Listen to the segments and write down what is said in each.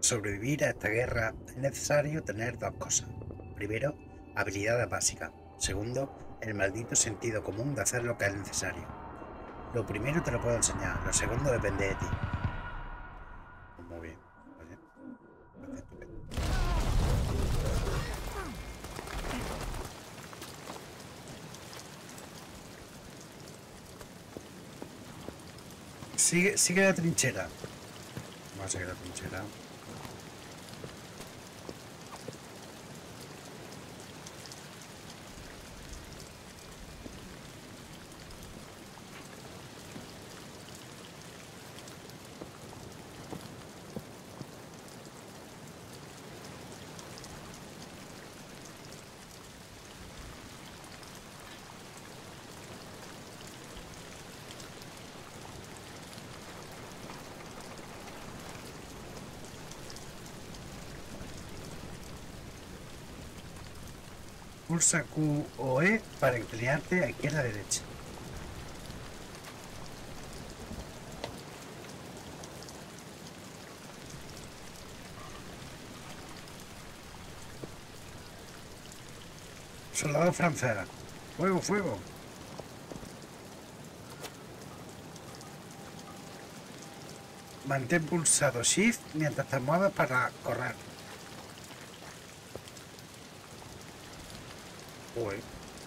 sobrevivir a esta guerra es necesario tener dos cosas. Primero, habilidades básicas. Segundo, el maldito sentido común de hacer lo que es necesario. Lo primero te lo puedo enseñar, lo segundo depende de ti. Muy bien, oye, parece estupendo. Sigue la trinchera. Vamos a seguir la trinchera. Pulsa Q o E para inclinarte a izquierda a derecha. Soldado francés. Fuego, fuego. Mantén pulsado Shift mientras te muevas para correr. Uy.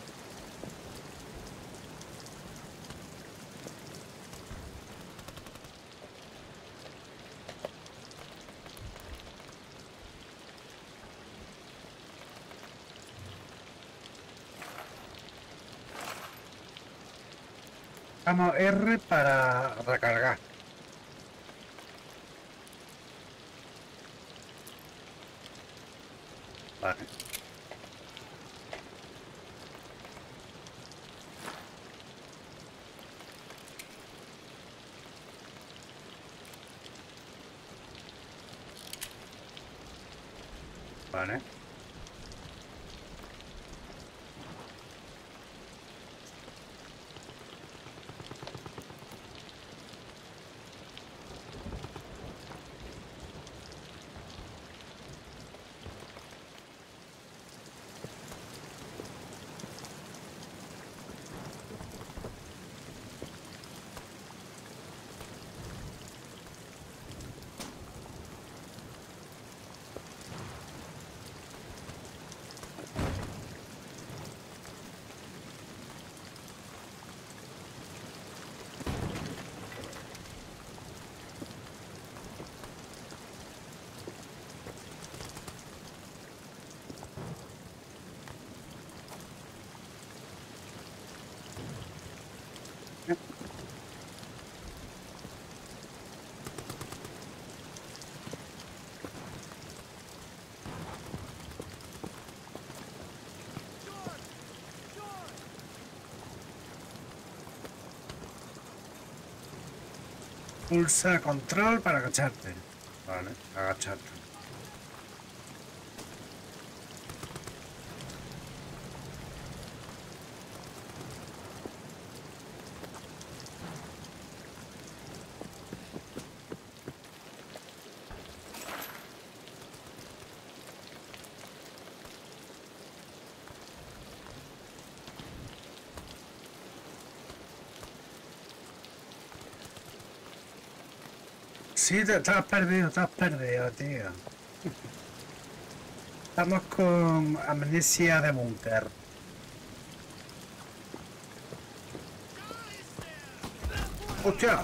Vamos R para recargar. Vale. Vale. Pulsa control para agacharte. Vale, agacharte. Sí, te has perdido, tío. Estamos con amnesia de búnker. ¡Hostia!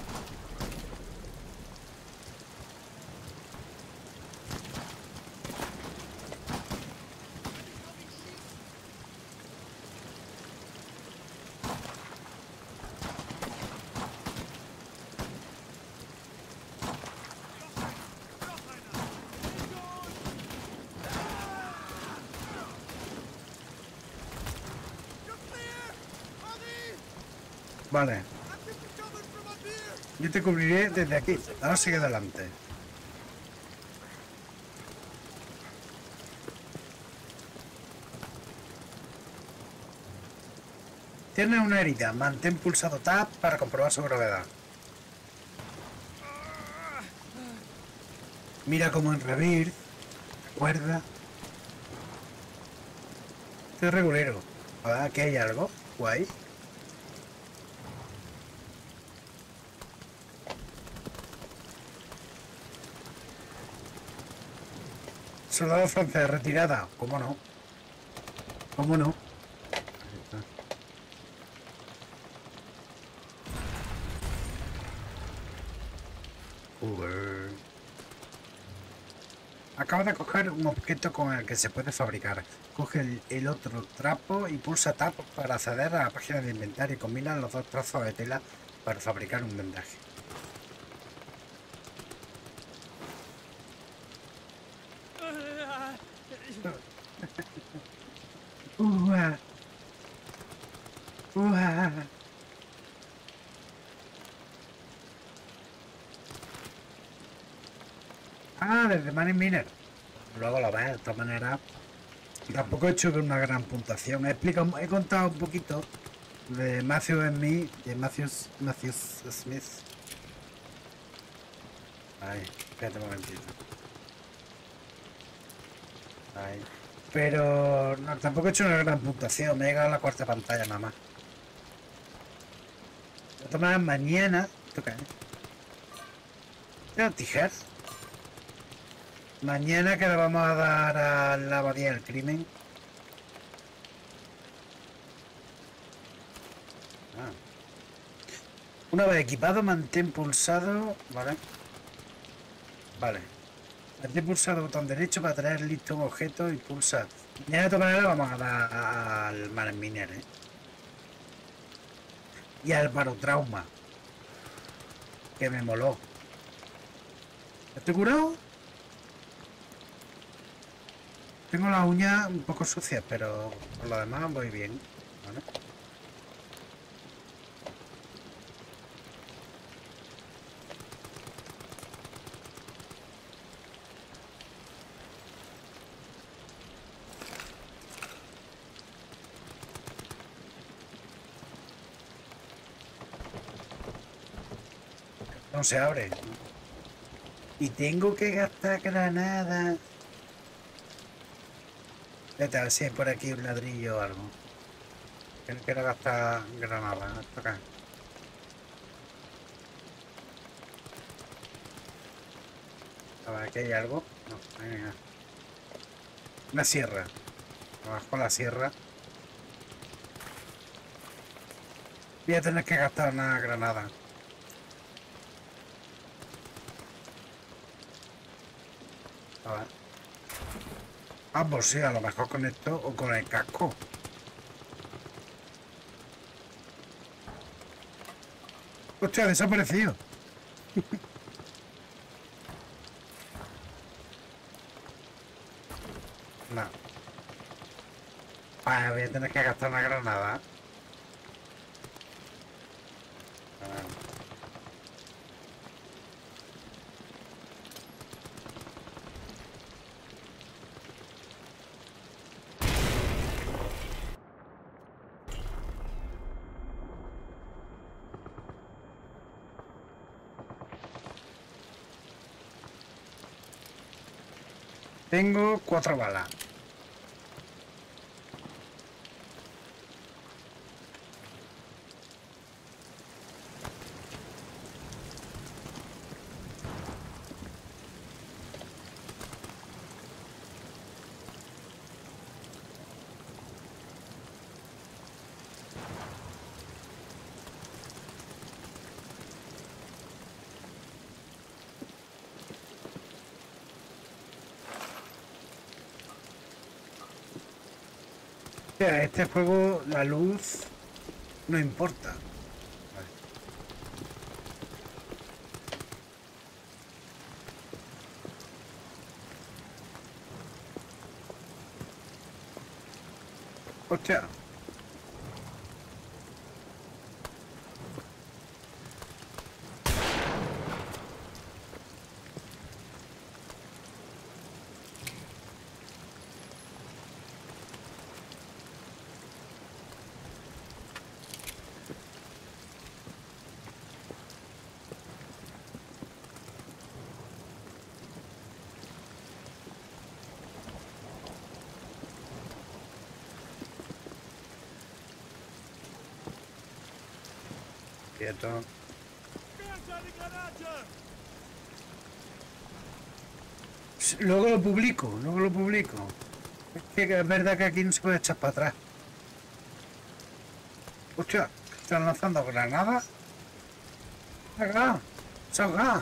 Vale. Yo te cubriré desde aquí. Ahora sigue adelante. Tienes una herida. Mantén pulsado Tab para comprobar su gravedad. Mira como en Rebirth, recuerda. Estoy regulero. Aquí hay algo. Guay. Soldado francés, retirada. ¿Cómo no? ¿Cómo no? Ahí está. Acaba de coger un objeto con el que se puede fabricar. Coge el otro trapo y pulsa Tab para acceder a la página de inventario y combina los dos trozos de tela para fabricar un vendaje. Uah, uah. Ah, desde Money Miner. Luego lo ves, de todas maneras. Tampoco he hecho una gran puntuación. He contado un poquito de Matthew Smith, de Matthew Smith. Ay, espérate un momentito. Ay. Pero no, tampoco he hecho una gran puntuación. Me he llegado a la cuarta pantalla nada más. De todas maneras, mañana. ¿Esto qué es? ¿Tengo tijeras? Mañana que le vamos a dar a la abadía del crimen. Ah. Una vez equipado, mantén pulsado. Vale. Vale. Mantén pulsado botón derecho para traer listo un objeto y pulsa. Mañana de todas maneras vamos a dar al Mine Miner, ¿eh? Y al barotrauma. Que me moló. ¿Estoy curado? Tengo las uñas un poco sucias, pero por lo demás voy bien. ¿Vale? No se abre. Y tengo que gastar granada. Vete a ver si hay por aquí un ladrillo o algo. Que no quiero gastar granada. Esto acá. A ver, aquí hay algo. No, venga. Una sierra. Abajo la sierra. Voy a tener que gastar una granada. A ver. Ah, pues sí, a lo mejor con esto o con el casco. Hostia, ha desaparecido. No. Ah, voy a tener que gastar una granada. Ah. Tengo 4 balas. O sea, este juego, la luz no importa. Vale. Hostia. quieto. Luego lo publico, luego lo publico. Es que es verdad que aquí no se puede echar para atrás. Hostia, están lanzando granadas. ¡Salga! ¡Salga!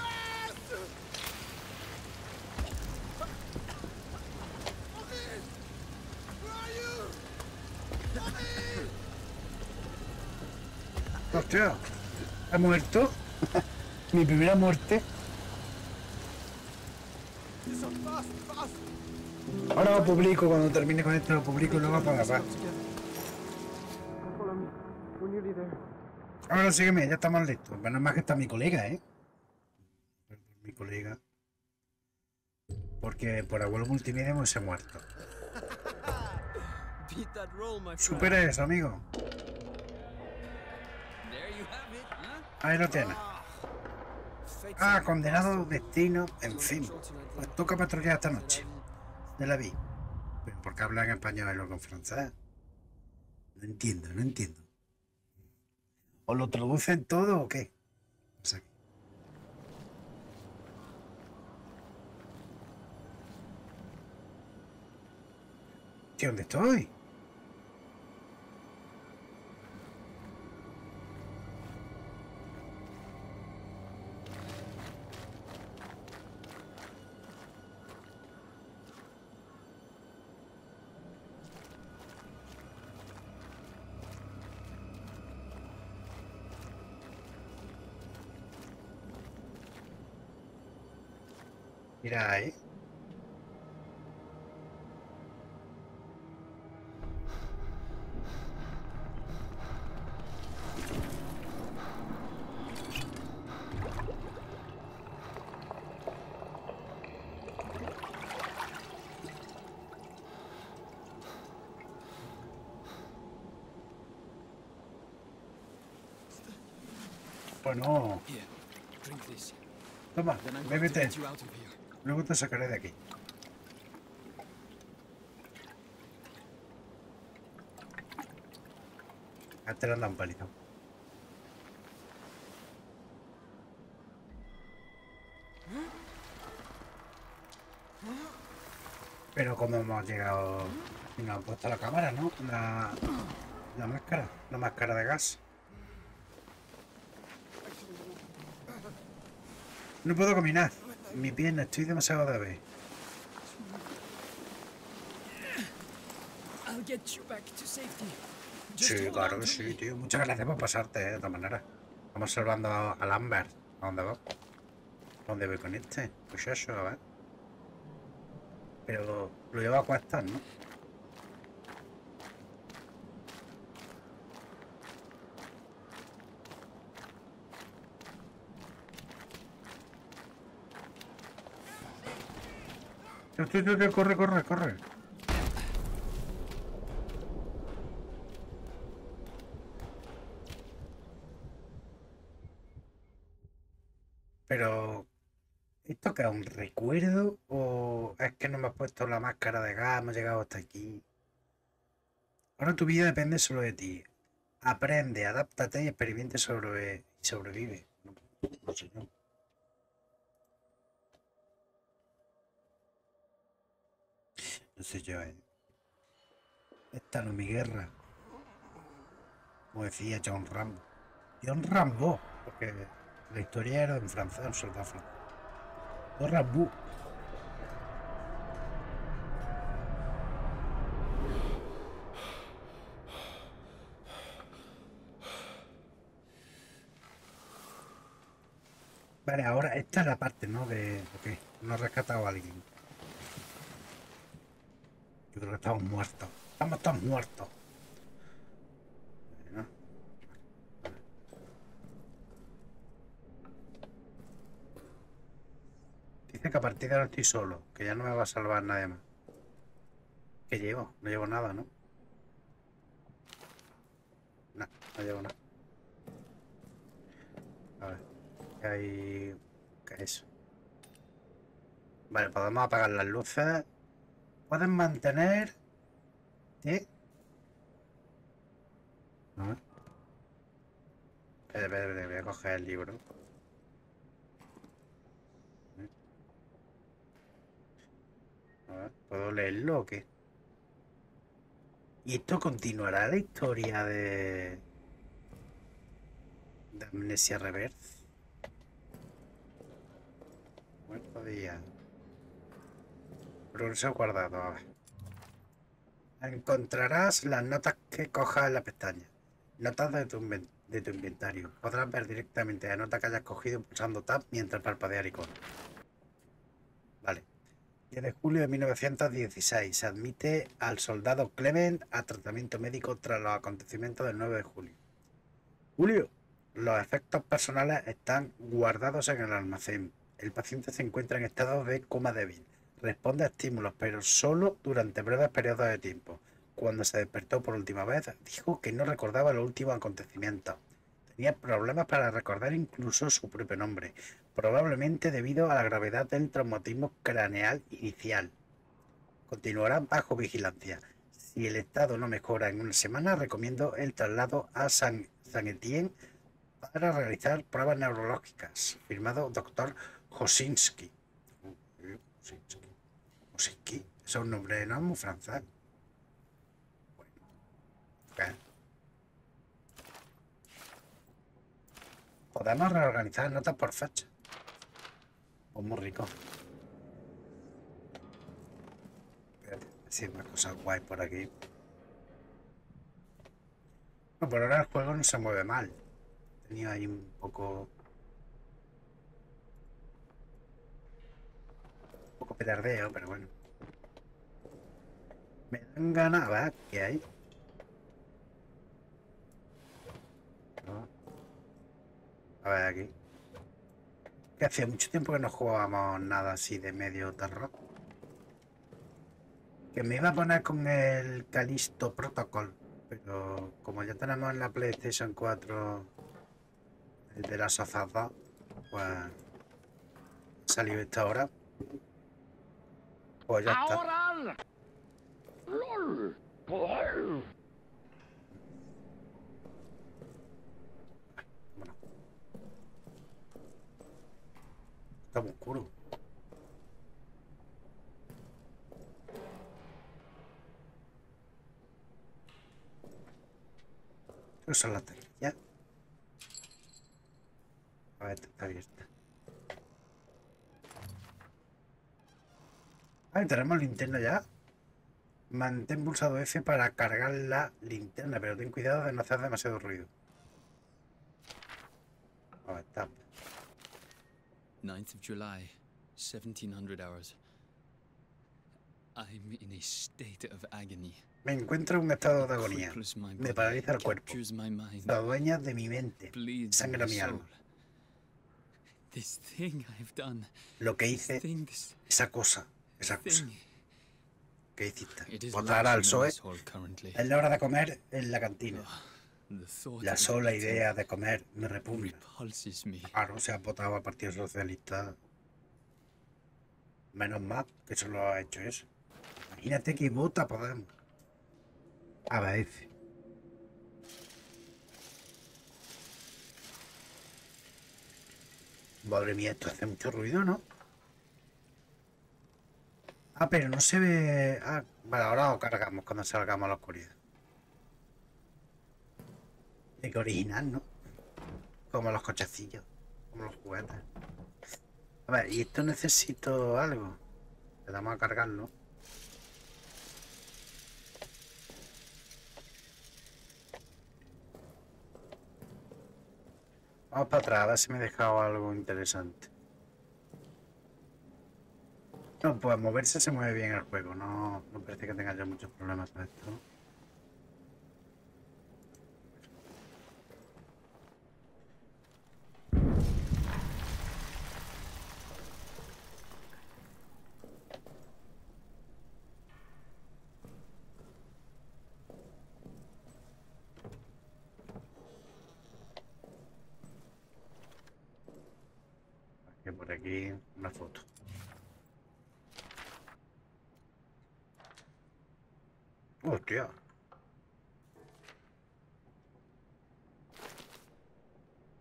¡Hostia! ¿Ha muerto? Mi primera muerte. Ahora lo publico, cuando termine con esto lo publico y luego para la paz. Ahora sígueme, ya estamos listos. Menos más que está mi colega, ¿eh? Mi colega. Porque por abuelo multimedia hemos muerto. Supera eso, amigo. Ahí lo tienes. Ah, condenado destino, en fin. Pues toca patrullar esta noche. Ya la vi. ¿Pero por qué hablan español y luego en francés? No entiendo, no entiendo. ¿O lo traducen todo o qué? O sea, ¿tío, dónde estoy? Mira ahí. Bueno. Toma, bébete. Luego te sacaré de aquí. A te lo andan pálido. Pero como hemos llegado y nos han puesto la cámara, ¿no? La máscara de gas. No puedo caminar. Mi pierna, estoy demasiado débil. Sí, claro que sí, tío. Muchas gracias por pasarte, de todas maneras. Vamos salvando a Lambert. ¿A dónde va? ¿A dónde voy con este? Pues eso, a ver. Pero lo llevo a cuestas, ¿no? Corre, corre, corre. Pero, ¿esto qué es un recuerdo? ¿O es que no me has puesto la máscara de gas? Hemos llegado hasta aquí. Ahora tu vida depende solo de ti. Aprende, adáptate y experimente sobre y sobrevive. No, no sé yo. No sé yo, ¿eh? Esta no es mi guerra. Como decía John Rambo. John Rambo, porque la historia era en francés, un soldado francés. John Rambo. Vale, ahora esta es la parte, ¿no? De, ok, no he rescatado a alguien. Yo creo que estamos muertos. Estamos todos muertos. Bueno, dice que a partir de ahora estoy solo, que ya no me va a salvar nadie más. ¿Qué llevo? No llevo nada, ¿no? No, no llevo nada. A ver, ¿qué hay? ¿Qué es eso? Vale, podemos apagar las luces. Pueden mantener... ¿Sí? A ver. Voy a coger el libro. A ver, ¿puedo leerlo o qué? ¿Y esto continuará la historia de Amnesia Reverse? Cuarto día. Progreso guardado. A ver. Encontrarás las notas que cojas en la pestaña. Notas de tu inventario. Podrás ver directamente la nota que hayas cogido pulsando Tab mientras parpadear icono. Vale. 10 de julio de 1916. Se admite al soldado Clement a tratamiento médico tras los acontecimientos del 9 de julio. Julio. Los efectos personales están guardados en el almacén. El paciente se encuentra en estado de coma débil. Responde a estímulos, pero solo durante breves periodos de tiempo. Cuando se despertó por última vez, dijo que no recordaba los últimos acontecimientos. Tenía problemas para recordar incluso su propio nombre, probablemente debido a la gravedad del traumatismo craneal inicial. Continuará bajo vigilancia. Si el estado no mejora en una semana, recomiendo el traslado a San Etienne para realizar pruebas neurológicas. Firmado Dr. Josinski. Josinski. Eso es un nombre, no es muy francés. Bueno, ¿qué? Podemos reorganizar notas por fecha. Pues muy rico. Decir más cosas guay por aquí. No, por ahora el juego no se mueve mal. Tenía ahí un poco pedardeo, pero bueno. Me dan ganas, ¿verdad? ¿Qué hay? No. A ver aquí. Que hacía mucho tiempo que no jugábamos nada así de medio terror. Que me iba a poner con el Callisto Protocol, pero como ya tenemos en la PlayStation 4 el de las Us 2, pues salió esta hora. Pues ya está. Bueno, está muy oscuro. Pero son las taquillas. A ver, está abierta. Ah, tenemos linterna ya. Mantén pulsado F para cargar la linterna, pero ten cuidado de no hacer demasiado ruido. A ver, tap. 9th of July, 1700 hours. I'm in a state of agony. Me encuentro en un estado de agonía. Me paraliza el cuerpo. Se adueña de mi mente. Sangra mi alma. Lo que hice, esa cosa. ¿Qué hiciste? Votar al PSOE. Es la hora de comer en la cantina. La sola idea de comer me repugna. Claro, se ha votado al Partido Socialista. Menos mal que solo ha hecho eso. Imagínate que vota Podemos. A ver. Madre mía, esto hace mucho ruido, ¿no? Ah, pero no se ve... Ah, vale, ahora lo cargamos cuando salgamos a la oscuridad. De que original, ¿no? Como los cochecillos. Como los juguetes. A ver, y esto necesito algo. Le damos a cargarlo. Vamos para atrás, a ver si me he dejado algo interesante. No, pues moverse se mueve bien el juego. No parece que tenga yo muchos problemas con esto. Que por aquí una foto. Hostia.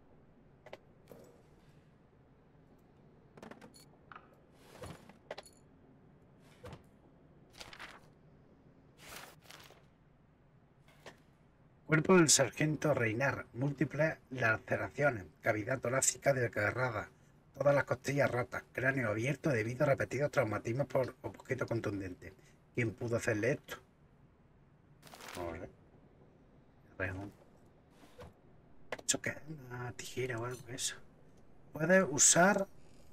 Cuerpo del sargento Reinar. Múltiples laceraciones. Cavidad torácica desgarrada. Todas las costillas rotas. Cráneo abierto debido a repetidos traumatismos por objeto contundente. ¿Quién pudo hacerle esto? Vale. ¿Eso qué es? ¿Una tijera o algo de eso? Puedes usar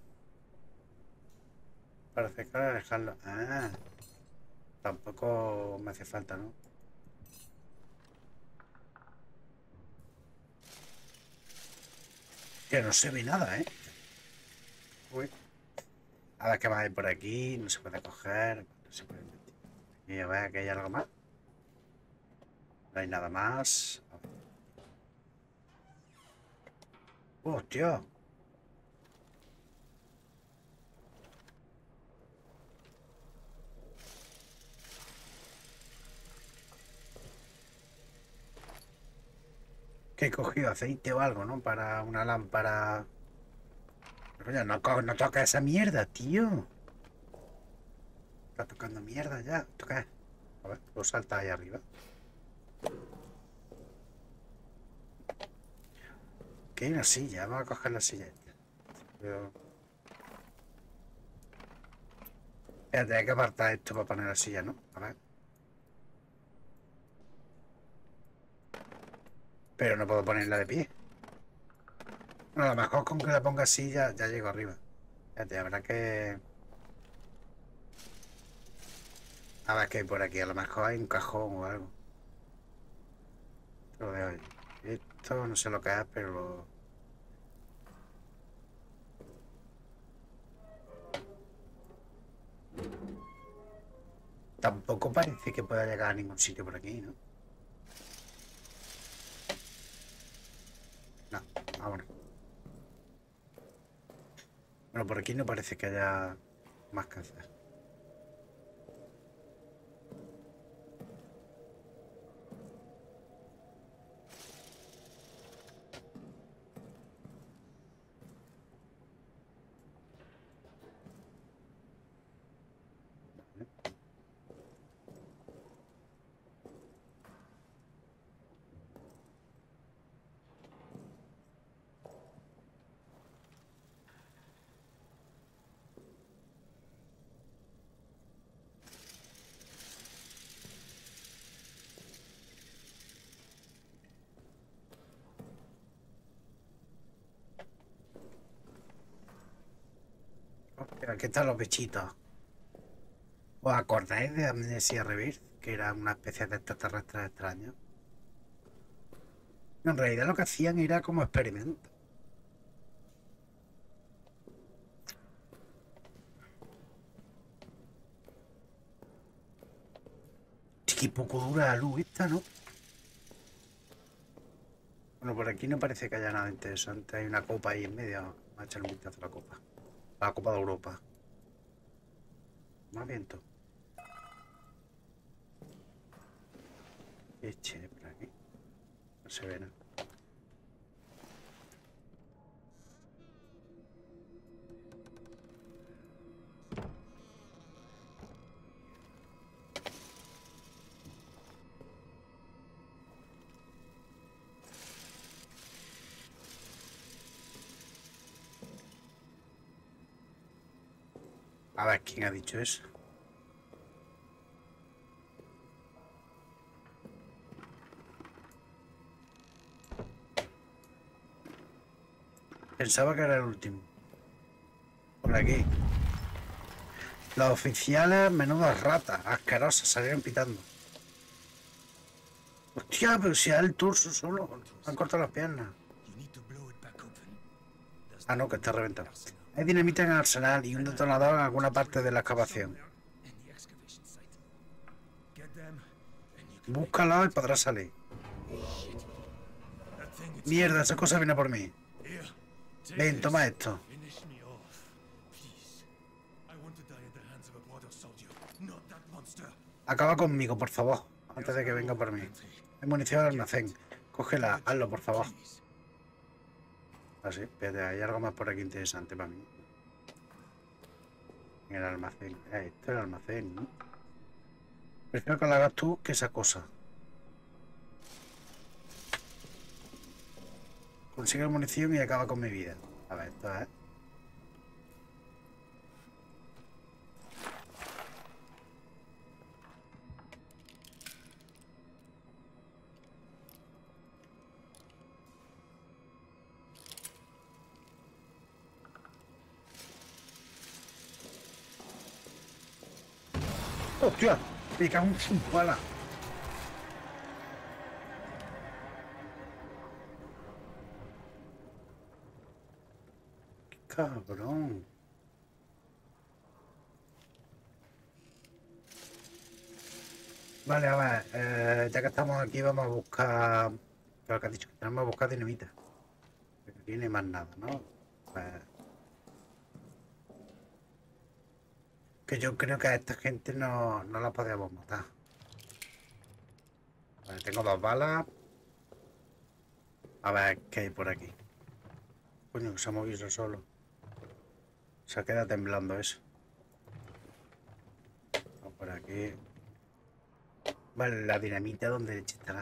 para secar y dejarlo. Ah, tampoco me hace falta, ¿no? Que no se ve nada, ¿eh? Uy. A ver qué más hay por aquí. No se puede coger. No se puede meter. Y a ver que hay algo más. No hay nada más. ¡Hostia! Que he cogido aceite o algo, ¿no? Para una lámpara. Coño, no toca esa mierda, tío. Está tocando mierda ya. ¿Toca? A ver, pues salta ahí arriba. Que hay una silla. Vamos a coger la silla esta. Pero... Espérate, hay que apartar esto para poner la silla, ¿no? A ver. Pero no puedo ponerla de pie. Bueno, a lo mejor con que la ponga así ya llego arriba. Espérate, habrá que... A ver qué hay por aquí. A lo mejor hay un cajón o algo. Lo dejo ahí. Esto no sé lo que es, pero... Tampoco parece que pueda llegar a ningún sitio por aquí, ¿no? No, vámonos. Bueno, por aquí no parece que haya más que hacer. Hostia, aquí están los bichitos. ¿Os acordáis de Amnesia Rebirth? Que era una especie de extraterrestres extraños. En realidad lo que hacían era como experimento. Qué poco dura la luz esta, ¿no? Bueno, por aquí no parece que haya nada interesante. Hay una copa ahí en medio. Vamos a echar un vistazo a la copa. La Copa de Europa. Más viento. Eche por aquí. No se ve nada. A ver, ¿quién ha dicho eso? Pensaba que era el último. Por aquí. Los oficiales, menudas ratas, asquerosas, salieron pitando. Hostia, pero si es el torso solo. Han cortado las piernas. Ah, no, que está reventado. Hay dinamita en el arsenal y un detonador en alguna parte de la excavación. Búscalo y podrás salir. Mierda, esa cosa viene por mí. Ven, toma esto. Acaba conmigo, por favor, antes de que venga por mí. Hay munición al almacén. Cógela, hazlo, por favor. Así, espérate, hay algo más por aquí interesante para mí. En el almacén. Esto es el almacén, ¿no? Prefiero que lo hagas tú que esa cosa. Consigue munición y acaba con mi vida. A ver, esto es... ¡Hostia! Me cago en su pala. ¡Qué cabrón! Vale, a ver, ya que estamos aquí vamos a buscar... Lo que has dicho, tenemos que buscar dinamita. Pero aquí no hay más nada, ¿no? Pues... Que yo creo que a esta gente no la podemos matar. Vale, tengo 2 balas. A ver qué hay por aquí. Coño, que se ha movido solo. Se queda temblando eso. Vamos por aquí. Vale, la dinamita donde estará.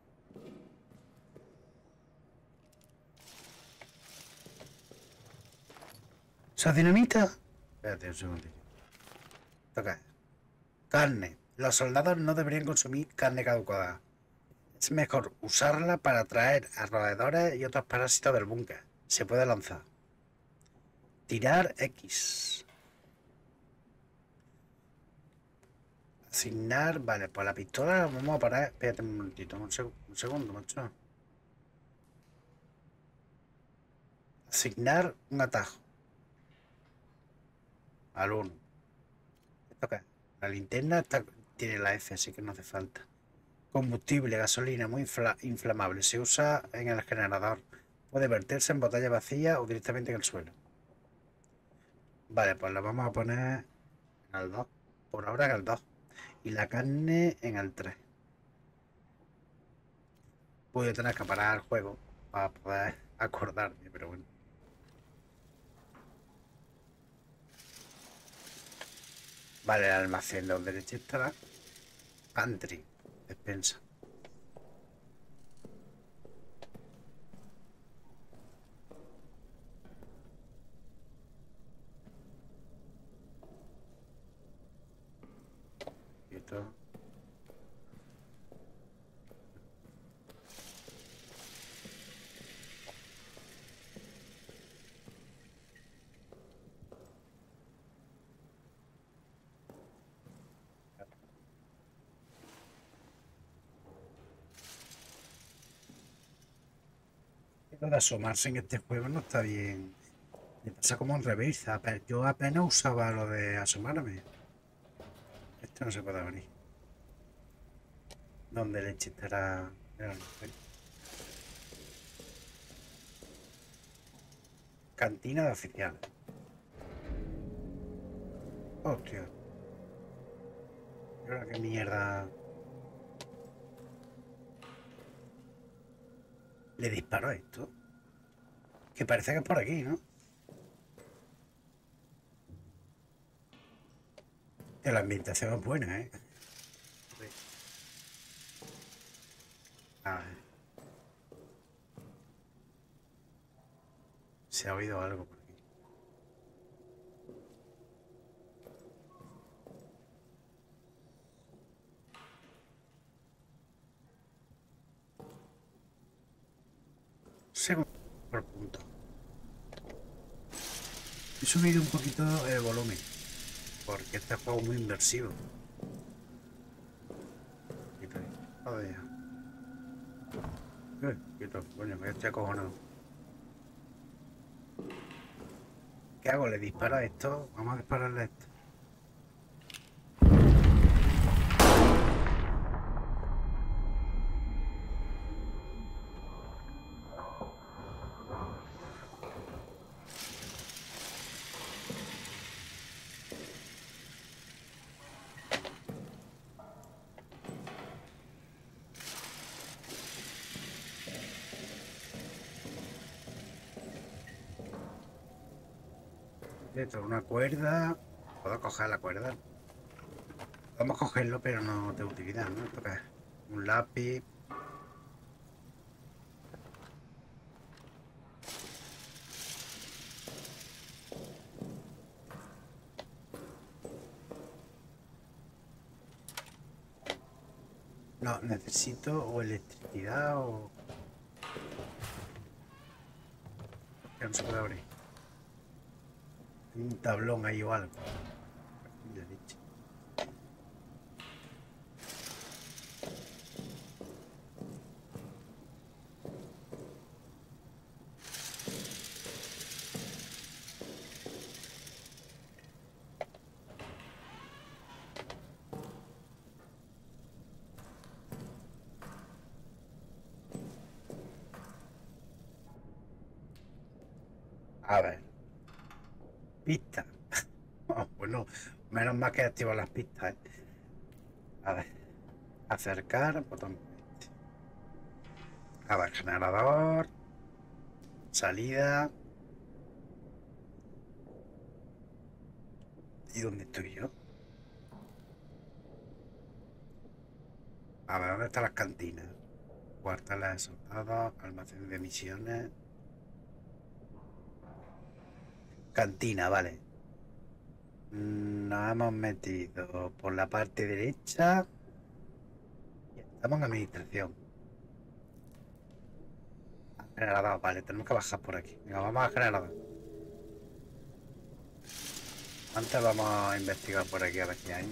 ¿Esa dinamita? Espérate un segundillo. Toca. Carne. Los soldados no deberían consumir carne caducada. Es mejor usarla para atraer a roedores y otros parásitos del búnker. Se puede lanzar. Tirar X. Asignar. Vale, pues la pistola vamos a parar. Espérate un momentito, un segundo, macho. Asignar un atajo. Al 1. ¿Esto qué? La linterna tiene la F, así que no hace falta. Combustible, gasolina muy inflamable. Se usa en el generador. Puede verterse en botella vacía o directamente en el suelo. Vale, pues la vamos a poner en el 2. Por ahora en el 2. Y la carne en el 3. Voy a tener que parar el juego para poder acordarme, pero bueno. Vale, el almacén donde derecha estará. Pantry, despensa. Y esto. Lo de asomarse en este juego no está bien. Me pasa como en reversa. Yo apenas usaba lo de asomarme. Esto no se puede abrir. ¿Dónde leche estará el almacén? Cantina de oficial. Hostia. ¿Y ahora qué mierda? ¿Le disparo a esto? Que parece que es por aquí, ¿no? Que la ambientación es buena, ¿eh? A ver. Se ha oído algo por aquí. Segundo por punto. He subido un poquito el volumen. Porque este juego es muy inmersivo. Joder. Quieto, coño, que estoy acojonado. ¿Qué hago? ¿Le disparo a esto? Vamos a dispararle a esto. Esto es una cuerda. Puedo coger la cuerda. Vamos a cogerlo, pero no de utilidad, ¿no? Esto qué es un lápiz. No, necesito o electricidad o... Que no se puede abrir. Hay un tablón ahí o algo. De leche. A ver. Pista. Oh, bueno, menos mal que activo las pistas, ¿eh? A ver. Acercar, botón. A ver, generador. Salida. ¿Y dónde estoy yo? A ver, ¿dónde están las cantinas? Cuarteles de soldados, almacén de misiones. Cantina, vale. Nos hemos metido por la parte derecha. Y estamos en administración. Generador, vale, tenemos que bajar por aquí. Venga, vamos a generador. Antes vamos a investigar por aquí a ver qué hay.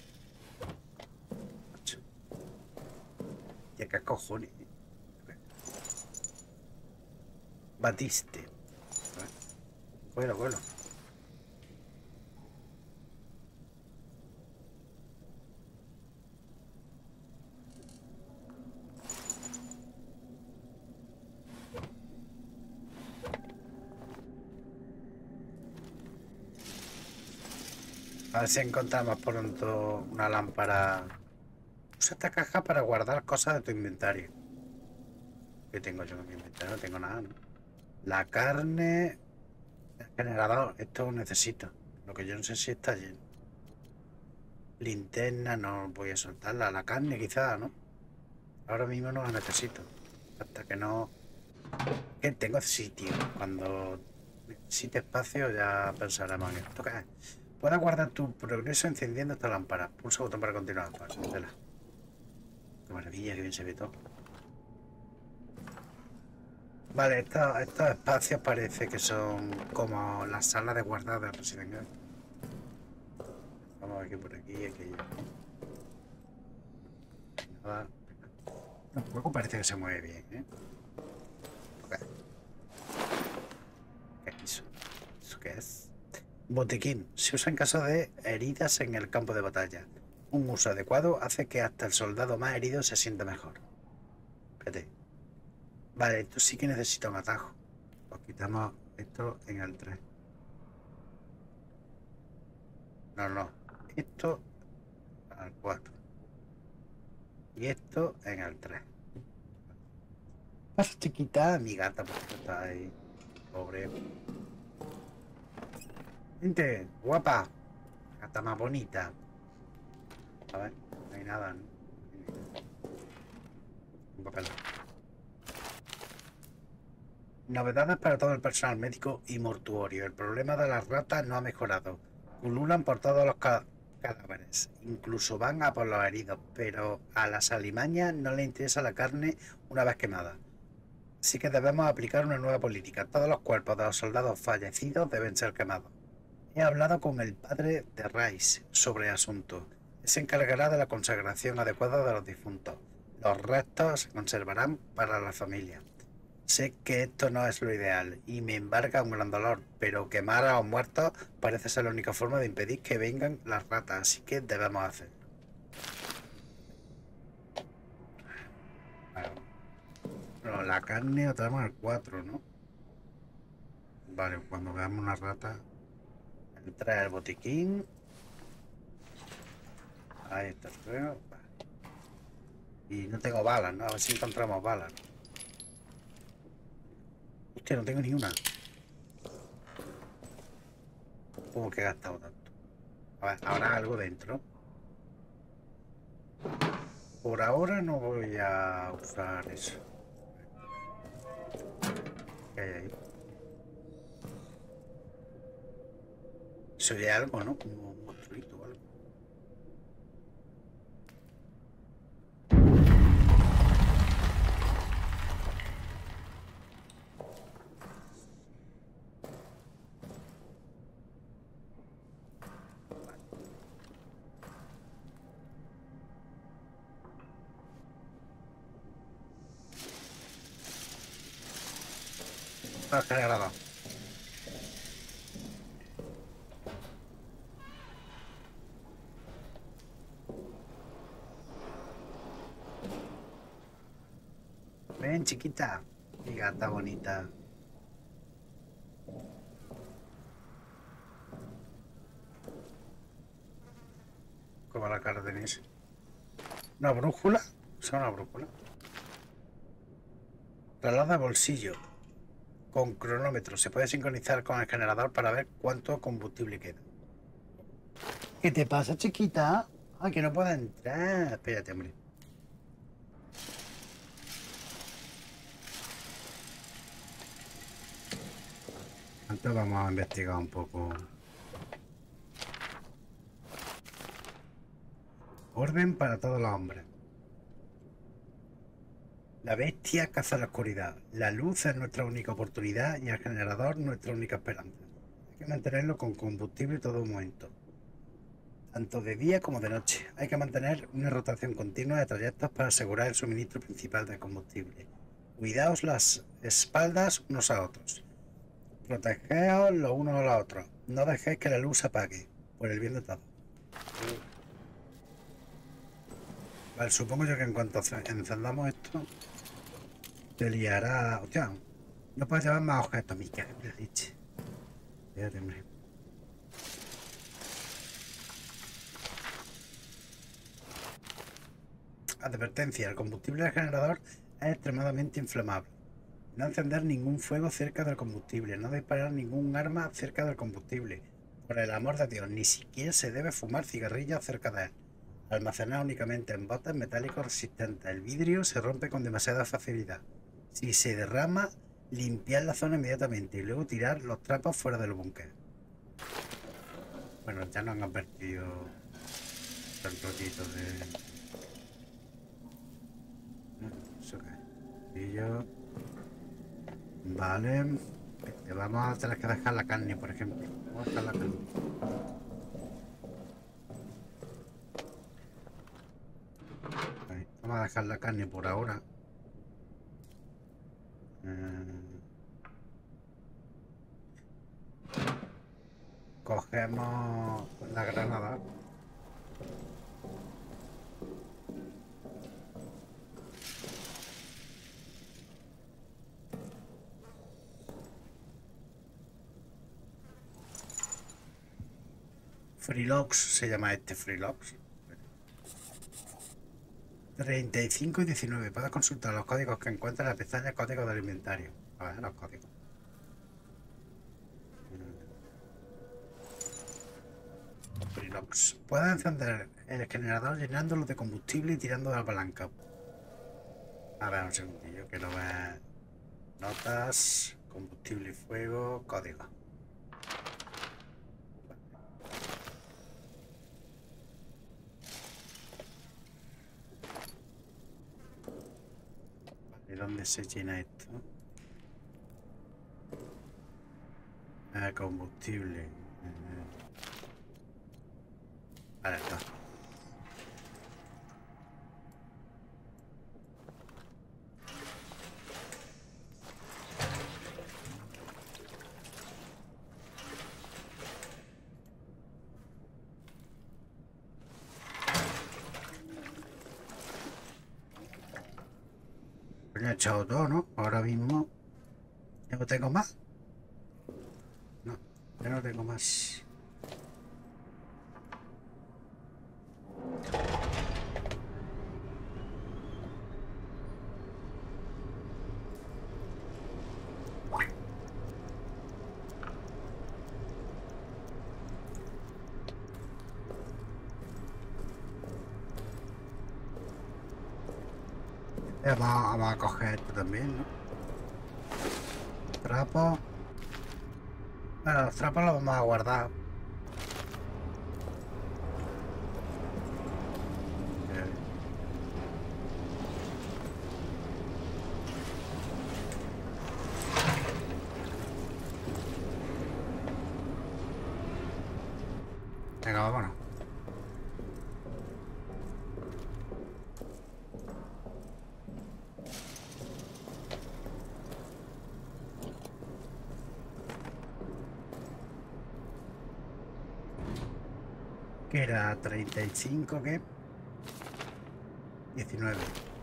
¿Y qué cojones? Batiste. Vuelo, vuelo. A ver si encontramos pronto una lámpara. Usa esta caja para guardar cosas de tu inventario. ¿Qué tengo yo en mi inventario? No tengo nada, ¿no? La carne... El generador, esto necesito. Lo que yo no sé si está lleno. Linterna, no voy a soltarla. La carne quizás, ¿no? Ahora mismo no la necesito. Hasta que no... Que tengo sitio. Cuando necesite espacio ya pensaremos en esto. ¿Qué es? Puedes guardar tu progreso encendiendo esta lámpara. Pulsa botón para continuar. Vale, qué maravilla, que bien se ve todo. Vale, estos espacios parece que son como las salas de guardado de Resident Evil. Vamos aquí por aquí, aquello. Nada. El juego parece que se mueve bien, ¿eh? ¿Qué es eso? ¿Eso qué es? Botiquín. Se usa en caso de heridas en el campo de batalla. Un uso adecuado hace que hasta el soldado más herido se sienta mejor. Espérate. Vale, esto sí que necesita un atajo. Pues quitamos esto en el 3. No, no. Esto al 4. Y esto en el 3. Pasa chiquita, mi gata, porque está ahí. Pobre. Gente, guapa. Gata más bonita. A ver, no hay nada, ¿no? Un papel. Novedades para todo el personal médico y mortuorio. El problema de las ratas no ha mejorado. Pululan por todos los cadáveres. Incluso van a por los heridos. Pero a las alimañas no les interesa la carne una vez quemada. Así que debemos aplicar una nueva política. Todos los cuerpos de los soldados fallecidos deben ser quemados. He hablado con el padre de Rice sobre el asunto. Él se encargará de la consagración adecuada de los difuntos. Los restos se conservarán para la familia. Sé que esto no es lo ideal y me embarga un gran dolor, pero quemar a los muertos parece ser la única forma de impedir que vengan las ratas, así que debemos hacerlo. Bueno, la carne la tenemos al 4, ¿no? Vale, cuando veamos una rata, entra el botiquín. Ahí está el freno. Vale. Y no tengo balas, ¿no? A ver si encontramos balas. Hostia, no tengo ni una. ¿Cómo que he gastado tanto? A ver, habrá algo dentro. Por ahora no voy a usar eso. ¿Qué hay ahí? Se oye algo, ¿no? Como un monstruito o algo. Para que grabado. Ven, chiquita. Mi gata bonita. Como la cara tenéis. ¿Una brújula? ¿Es una brújula? Traslada bolsillo. Con cronómetro. Se puede sincronizar con el generador para ver cuánto combustible queda. ¿Qué te pasa, chiquita? Ah, que no puedo entrar. Espérate, hombre. Antes vamos a investigar un poco. Orden para todos los hombres. La bestia caza la oscuridad. La luz es nuestra única oportunidad y el generador nuestra única esperanza. Hay que mantenerlo con combustible todo momento, tanto de día como de noche. Hay que mantener una rotación continua de trayectos para asegurar el suministro principal de combustible. Cuidaos las espaldas unos a otros. Protegeos los unos a los otros. No dejéis que la luz se apague, por el bien de todos. Vale, supongo yo que en cuanto encendamos esto, te liará. Hostia, no puedes llevar más objetos, mi cago en la leche. Fíjate, hombre. Advertencia: el combustible del generador es extremadamente inflamable. No encender ningún fuego cerca del combustible. No disparar ningún arma cerca del combustible. Por el amor de Dios, ni siquiera se debe fumar cigarrillos cerca de él. Almacenar únicamente en botes metálicos resistentes. El vidrio se rompe con demasiada facilidad. Si se derrama, limpiar la zona inmediatamente y luego tirar los trapos fuera del búnker. Bueno, ya nos han advertido un ratito de... ¿Eso qué? Y yo... Vale. Vamos a tener que dejar la carne, por ejemplo. Vamos a dejar la carne. Ahí. Vamos a dejar la carne por ahora. Cogemos la granada. Freelox se llama este Freelox. 35 y 19. Puedes consultar los códigos que encuentras en la pestaña Códigos del inventario. A ver, los códigos. Freelox. Puedes encender el generador llenándolo de combustible y tirando de la palanca. A ver, un segundillo, que lo veas. Notas, combustible y fuego, código. ¿De dónde se llena esto? Combustible. Vale, está. Pues ya he echado todo, ¿no? Ahora mismo ya no tengo más. No, ya no tengo más. Vamos a coger esto también, ¿no? Trapos. Bueno, los trapos los vamos a guardar. Venga, vámonos. Que era 35, ¿qué? 19.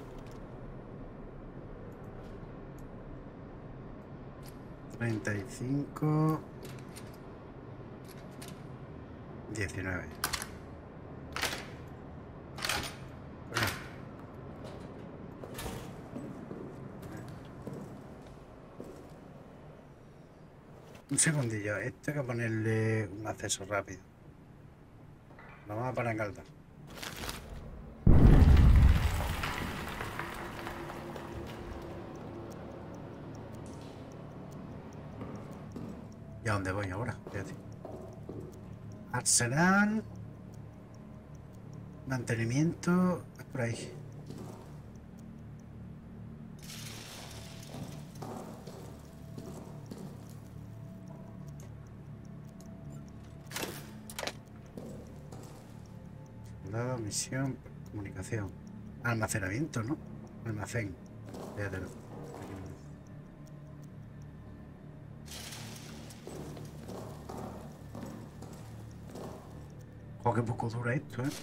$35, 19. Bueno. Un segundillo, esto hay que ponerle un acceso rápido. Vamos a parar en calda. ¿Y a dónde voy ahora? Fíjate. Arsenal. Mantenimiento. Es por ahí. Soldado, misión, comunicación. Almacenamiento, ¿no? Almacén. Fíjatelo. Oh, qué poco dura esto, ¿eh?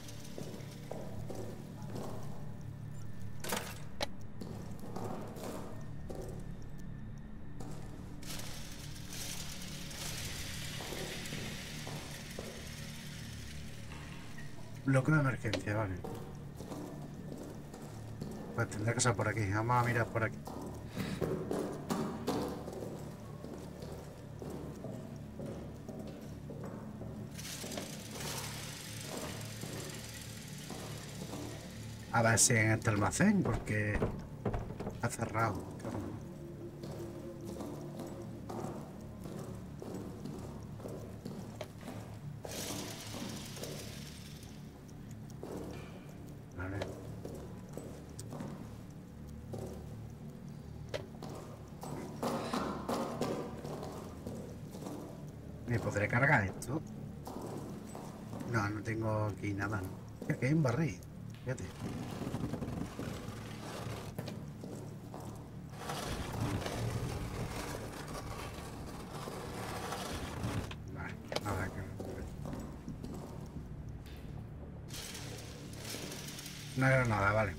Bloqueo de emergencia, vale. Pues tendrá que ser por aquí. Vamos a mirar por aquí. A ver si en este almacén, porque está cerrado. Vale. ¿Me podré cargar esto? No, no tengo aquí nada, ¿no? Aquí hay un barril. Fíjate. Vale, nada que... Una granada, vale.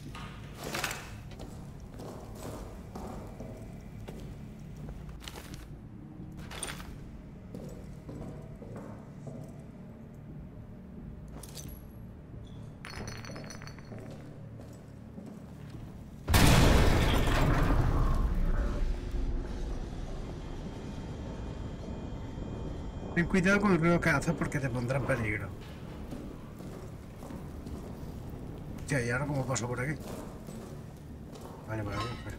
Ten cuidado con el ruido que haces porque te pondrá en peligro. Hostia, ¿y ahora cómo paso por aquí? Vale, por aquí, espera.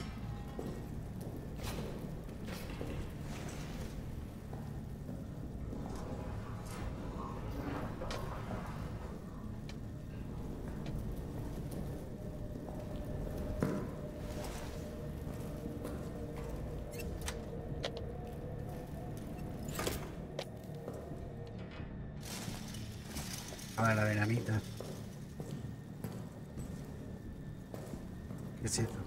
A ver, la dinamita. ¿Qué es esto?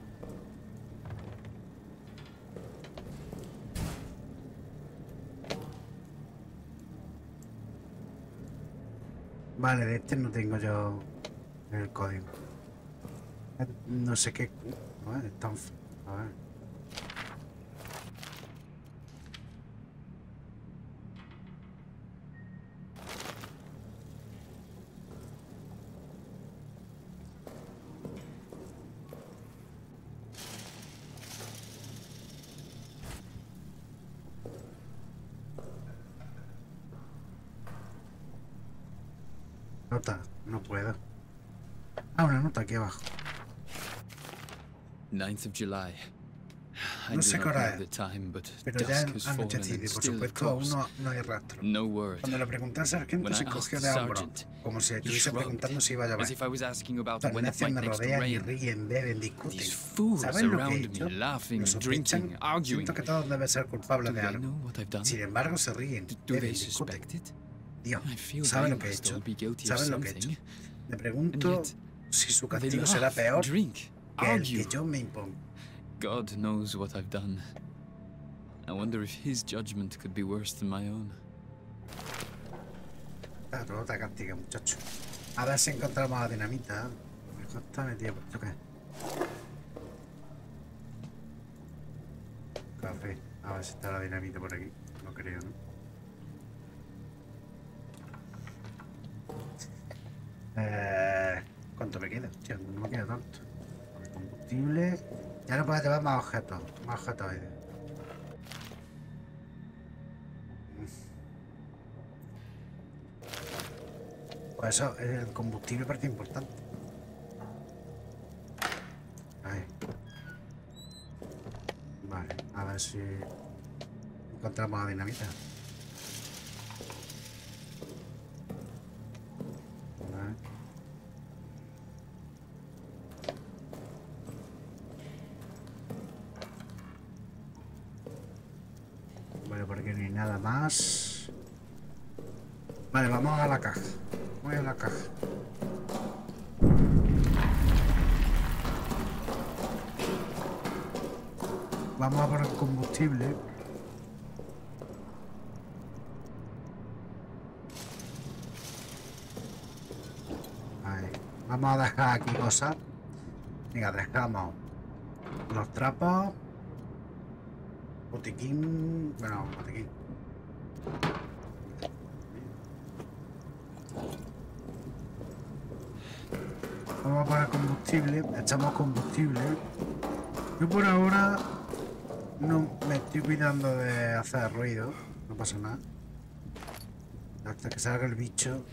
Vale, de este no tengo yo el código. No sé qué... A ver, a ver. Nota, no puedo. Ah, una nota aquí abajo. 9th of July. I No do sé not qué hora know the es, time, but pero ya dusk has fallen anochecido and y por still, of supuesto aún course, no hay rastro. no word. Cuando le pregunté al sargento When I se asked encogió the de hombros, sergeant, como si he estuviese shrugged, preguntando si iba a as llover. if I was asking about Los when it necios might me next rodean y rain. ríen, beben, discuten. These fools ¿Saben lo que he around hecho? me, laughing, Lo sospechan. drinking, arguing. Siento que todos deben ser culpables Do de they algo. know what I've done? Sin embargo, se ríen, Do beben, they discuten. suspect it? Dios, I feel ¿saben they lo que he must hecho? all be guilty of ¿Saben lo que he hecho? something. Me And pregunto yet, si su they castigo será laugh, peor drink, que el argue. que yo me impongo. God knows what I've done. I wonder if his judgment could be worse than my own. Tú no te castigues, muchacho. A ver si encontramos la dinamita. Mejor está metido por esto que es. Café. A ver si está la dinamita por aquí. No creo, ¿no? ¿Cuánto me queda? Hostia, no me queda tanto. Combustible. Ya no puedes llevar más objetos. Más objetos ahí. Pues eso, el combustible parece importante. Ahí. Vale, a ver si encontramos la dinamita. Vale. Vale, por aquí no hay nada más. Vale, vamos a la caja. Voy a la caja. Vamos a poner combustible. Ahí. Vamos a dejar aquí cosas. Venga, dejamos los trapos. Botiquín. Bueno, botiquín. Vamos a poner combustible. Echamos combustible. Yo por ahora no me estoy cuidando de hacer ruido. No pasa nada. Hasta que salga el bicho.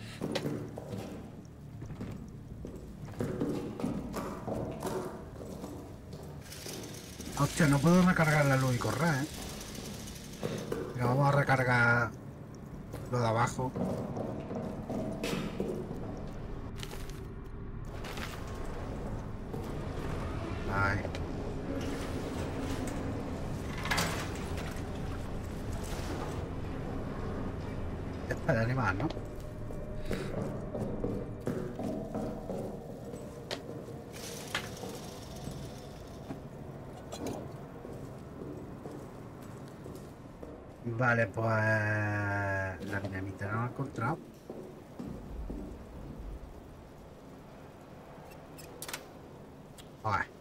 Hostia, no puedo recargar la luz y correr, ¿eh? Venga, vamos a recargar lo de abajo. Ahí. Es para el animal, ¿no? Vale, pues la dinamita no la he encontrado. Ay.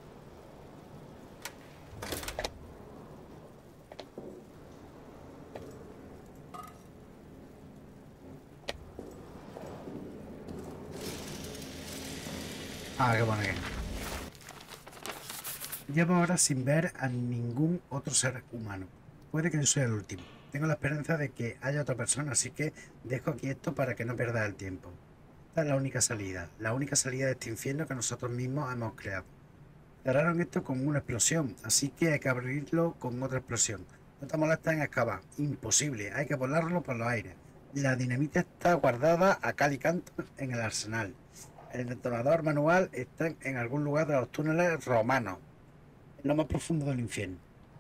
Ah, qué bueno que. Llevo horas sin ver a ningún otro ser humano. Puede que yo sea el último. Tengo la esperanza de que haya otra persona, así que dejo aquí esto para que no pierda el tiempo. Esta es la única salida de este infierno que nosotros mismos hemos creado. Cerraron esto con una explosión, así que hay que abrirlo con otra explosión. No te molestas en excavar, imposible, hay que volarlo por los aires. La dinamita está guardada a cal y canto en el arsenal. El detonador manual está en algún lugar de los túneles romanos, en lo más profundo del infierno.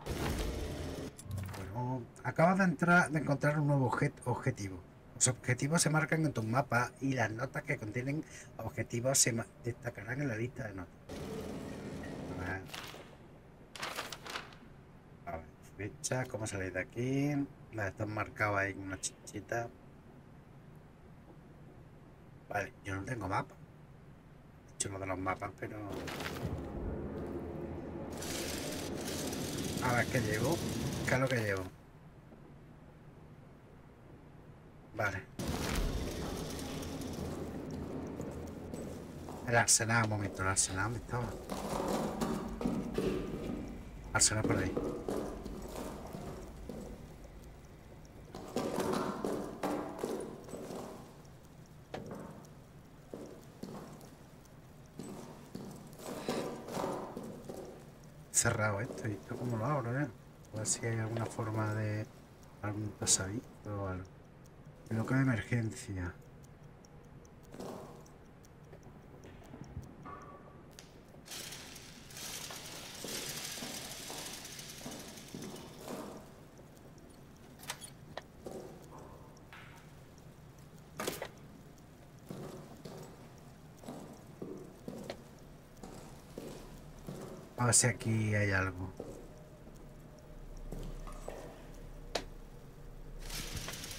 Bueno, acabas de encontrar un nuevo objetivo. Los objetivos se marcan en tus mapas y las notas que contienen objetivos se destacarán en la lista de notas. A ver, fecha, ¿cómo salir de aquí? Las están marcadas ahí con una chichita. Vale, yo no tengo mapa. He hecho lo de los mapas, pero... A ver, ¿qué llevo? ¿Qué es lo que llevo? Vale. El arsenal, un momento, el arsenal, ¿dónde estaba? Arsenal por ahí. Cerrado esto, ¿y esto cómo lo abro, eh? A ver si hay alguna forma de algún pasadito o algo. Bloque de emergencia. A ver si aquí hay algo.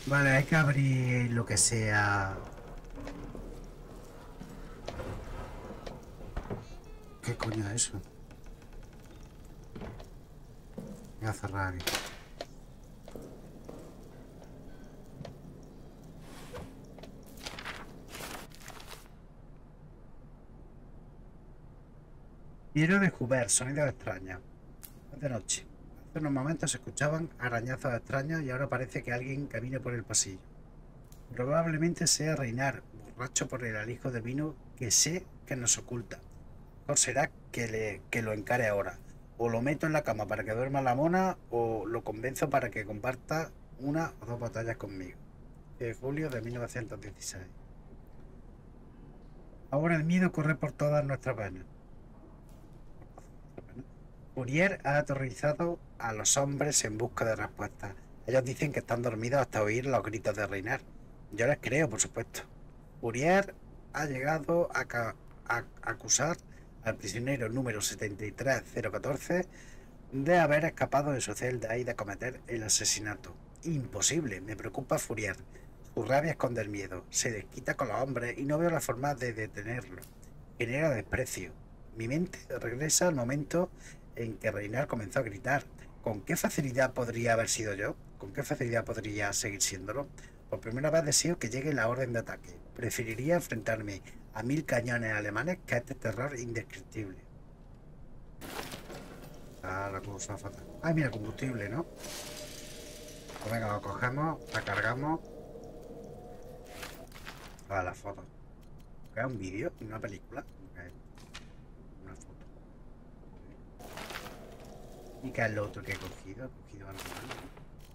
Vale, hay que abrir lo que sea. ¿Qué coño es eso? Voy a cerrar aquí. Diario de Hubert, sonidos extraños. Es de noche. Hace unos momentos se escuchaban arañazos extraños y ahora parece que alguien camina por el pasillo. Probablemente sea Reinar, borracho por el alijo de vino que sé que nos oculta. Mejor será que lo encare ahora. O lo meto en la cama para que duerma la mona, o lo convenzo para que comparta una o dos batallas conmigo. De julio de 1916. Ahora el miedo corre por todas nuestras venas. Fourier ha aterrorizado a los hombres en busca de respuestas. Ellos dicen que están dormidos hasta oír los gritos de Reinar. Yo les creo, por supuesto. Fourier ha llegado a acusar al prisionero número 73014 de haber escapado de su celda y de cometer el asesinato. Imposible, me preocupa Fourier. Su rabia esconde el miedo, se desquita con los hombres y no veo la forma de detenerlo. Genera desprecio. Mi mente regresa al momento en que Reinar comenzó a gritar. ¿Con qué facilidad podría haber sido yo? ¿Con qué facilidad podría seguir siéndolo? Por primera vez deseo que llegue la orden de ataque. Preferiría enfrentarme a 1000 cañones alemanes que a este terror indescriptible. Ah, la cosa fatal. Ay, mira, combustible, ¿no? Pues venga, lo cogemos, la cargamos. A la foto. ¿Qué es un vídeo? ¿Una película? Una foto. ¿Y qué es lo otro que he cogido? He cogido algo más, ¿no?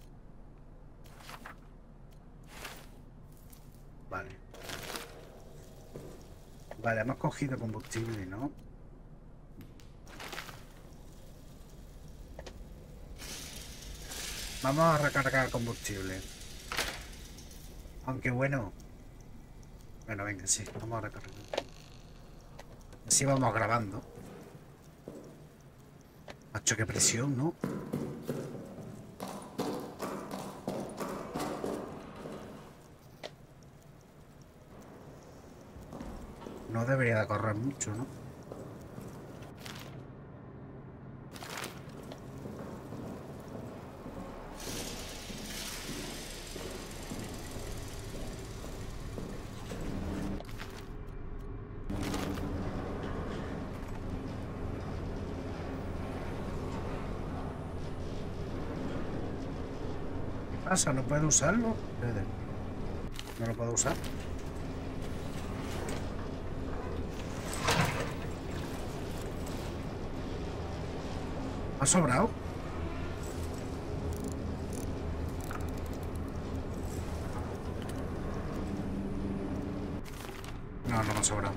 Vale. Vale, hemos cogido combustible, ¿no? Vamos a recargar combustible. Aunque bueno. Bueno, venga, sí, vamos a recargar. Así vamos grabando. Macho, qué presión, ¿no? No debería de correr mucho, ¿no? ¿Qué pasa? ¿No puedo usarlo? No lo puedo usar. ¿Ha sobrado? No, no me ha sobrado.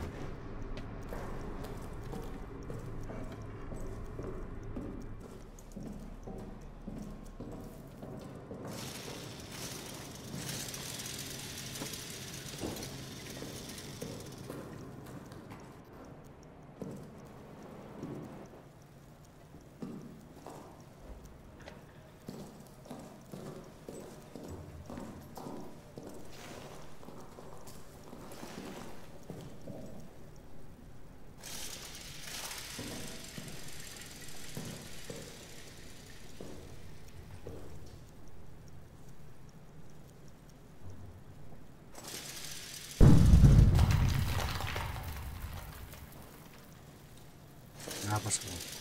Nada pasa.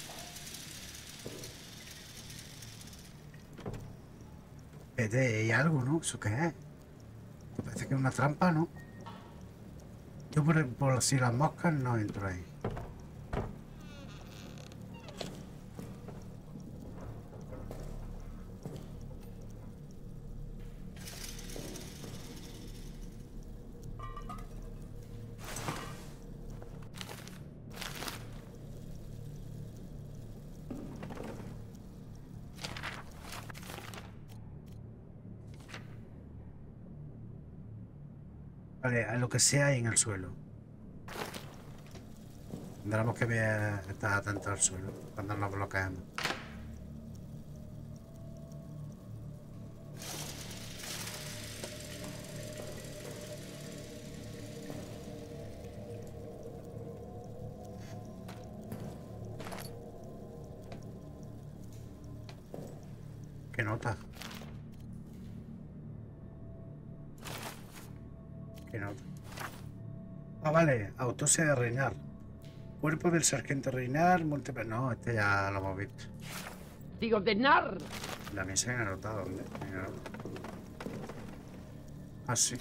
¿Hay algo, no? ¿Eso qué es? Me parece que es una trampa, ¿no? Yo por si las moscas no entro ahí. Vale, a lo que sea hay en el suelo. Tendremos que estar atentos al suelo cuando nos bloqueamos. ¿Qué nota? ¿Qué nota? Ah, vale. Autopsia de Reinar. Cuerpo del sargento Reinar. Múltiple... No, este ya lo hemos visto. Digo, de nar. La mesa en anota, ¿dónde? En anota. Ah, sí.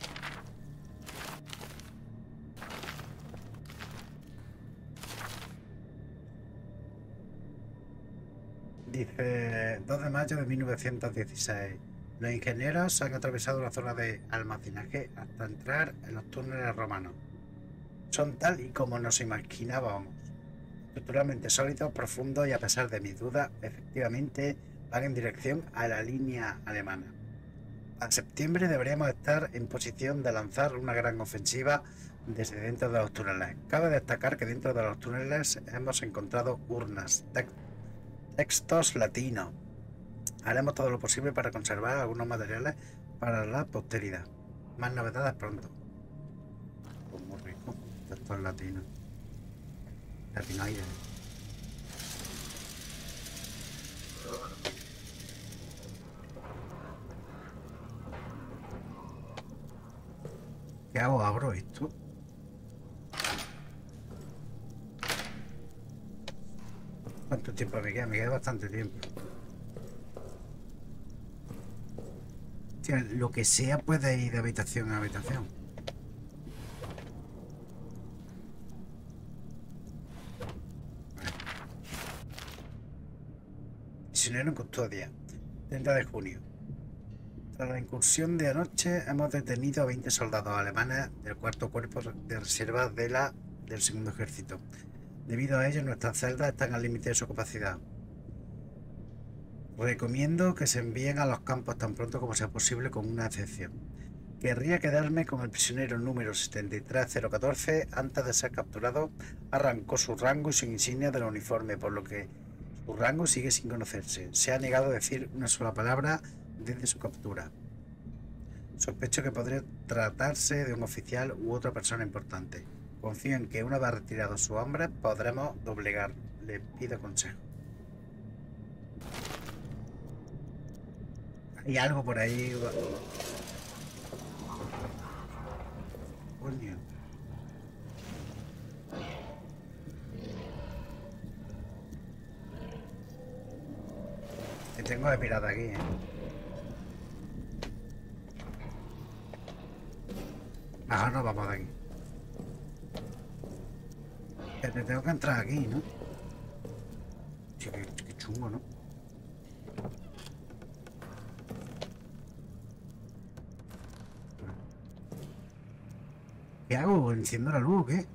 Dice 2 de mayo de 1916. Los ingenieros han atravesado la zona de almacenaje hasta entrar en los túneles romanos. Son tal y como nos imaginábamos. Estructuralmente sólidos, profundos y a pesar de mis dudas, efectivamente van en dirección a la línea alemana. A septiembre deberíamos estar en posición de lanzar una gran ofensiva desde dentro de los túneles. Cabe destacar que dentro de los túneles hemos encontrado urnas, textos latinos. Haremos todo lo posible para conservar algunos materiales para la posteridad. Más novedades pronto. Pues muy rico. Textos latinos. Latinoides. ¿Qué hago? ¿Abro esto? ¿Cuánto tiempo me queda? Me queda bastante tiempo. Hostia, lo que sea puede ir de habitación a habitación. Prisionero en custodia. 30 de junio. Tras la incursión de anoche hemos detenido a 20 soldados alemanes del cuarto cuerpo de reserva del segundo ejército. Debido a ello, nuestras celdas están al límite de su capacidad. Recomiendo que se envíen a los campos tan pronto como sea posible, con una excepción. Querría quedarme con el prisionero número 73014. Antes de ser capturado, arrancó su rango y su insignia del uniforme, por lo que su rango sigue sin conocerse. Se ha negado a decir una sola palabra desde su captura. Sospecho que podría tratarse de un oficial u otra persona importante. Confío en que una vez retirados sus hombres podremos doblegar. Le pido consejo. Hay algo por ahí. Coño. Que tengo de pirata aquí, ¿eh? Ajá, no vamos de aquí. Pero tengo que entrar aquí, ¿no? Tío, qué chungo, ¿no? ¿Qué hago? ¿Enciendo la luz o qué?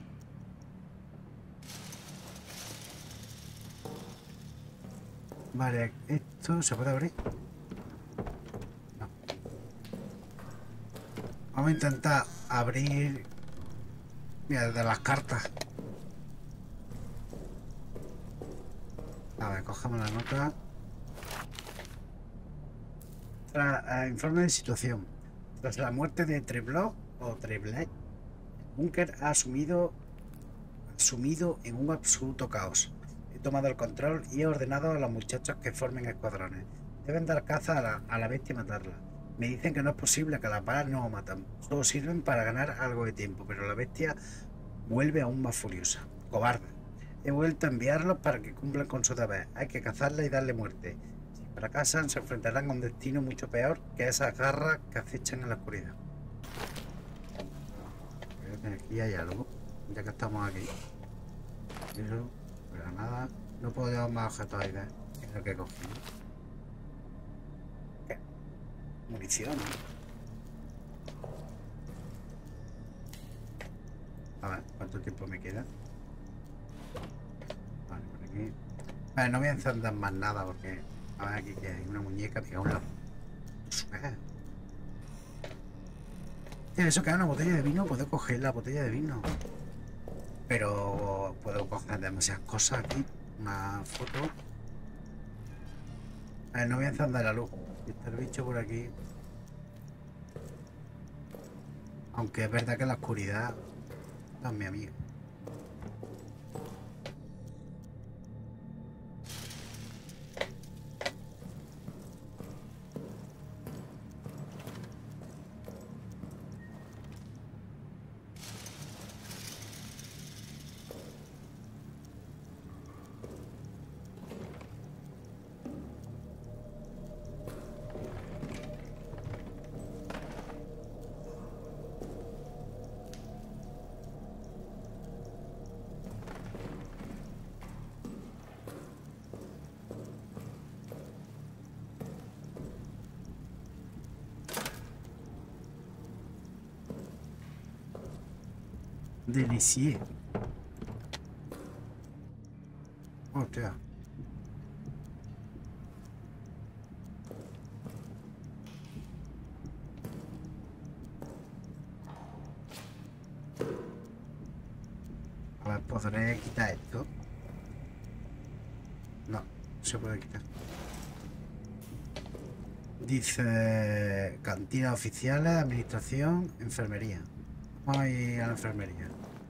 Vale, ¿esto se puede abrir? No. Vamos a intentar abrir... Mira, desde las cartas. A ver, cogemos la nota. Informe de situación. Tras la muerte de Treblot o Treblet, Bunker ha sumido en un absoluto caos. He tomado el control y he ordenado a los muchachos que formen escuadrones. Deben dar caza a la bestia y matarla. Me dicen que no es posible, que a la par no matan. Solo sirven para ganar algo de tiempo, pero la bestia vuelve aún más furiosa. Cobarde. He vuelto a enviarlos para que cumplan con su deber. Hay que cazarla y darle muerte. Si fracasan, se enfrentarán a un destino mucho peor que esas garras que acechan en la oscuridad. Aquí hay algo, ya que estamos aquí. Pero nada, no puedo llevar más objetos ahí, es lo que he cogido. ¿Qué? Munición. A ver, ¿cuánto tiempo me queda? Vale, por aquí. Vale, no voy a encender más nada porque... A ver, aquí que hay una muñeca, diga una... Eso que es una botella de vino, puedo coger la botella de vino. Pero puedo coger demasiadas cosas aquí. Una foto. A ver, no voy a encender la luz. Está el bicho por aquí. Aunque es verdad que la oscuridad no es mi amigo. Delicieux. Hostia. A ver, ¿podré quitar esto? No, se puede quitar. Dice cantina oficiales, administración, enfermería. Vamos a ir a la enfermería.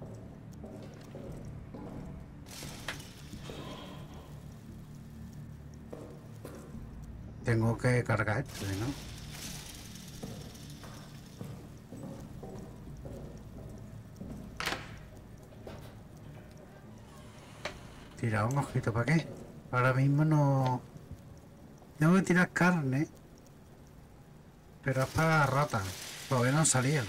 Tengo que cargar esto, ¿no? Tira un ojito, ¿para qué? Ahora mismo no... Tengo que tirar carne. Pero es para ratas. Todavía no han salido.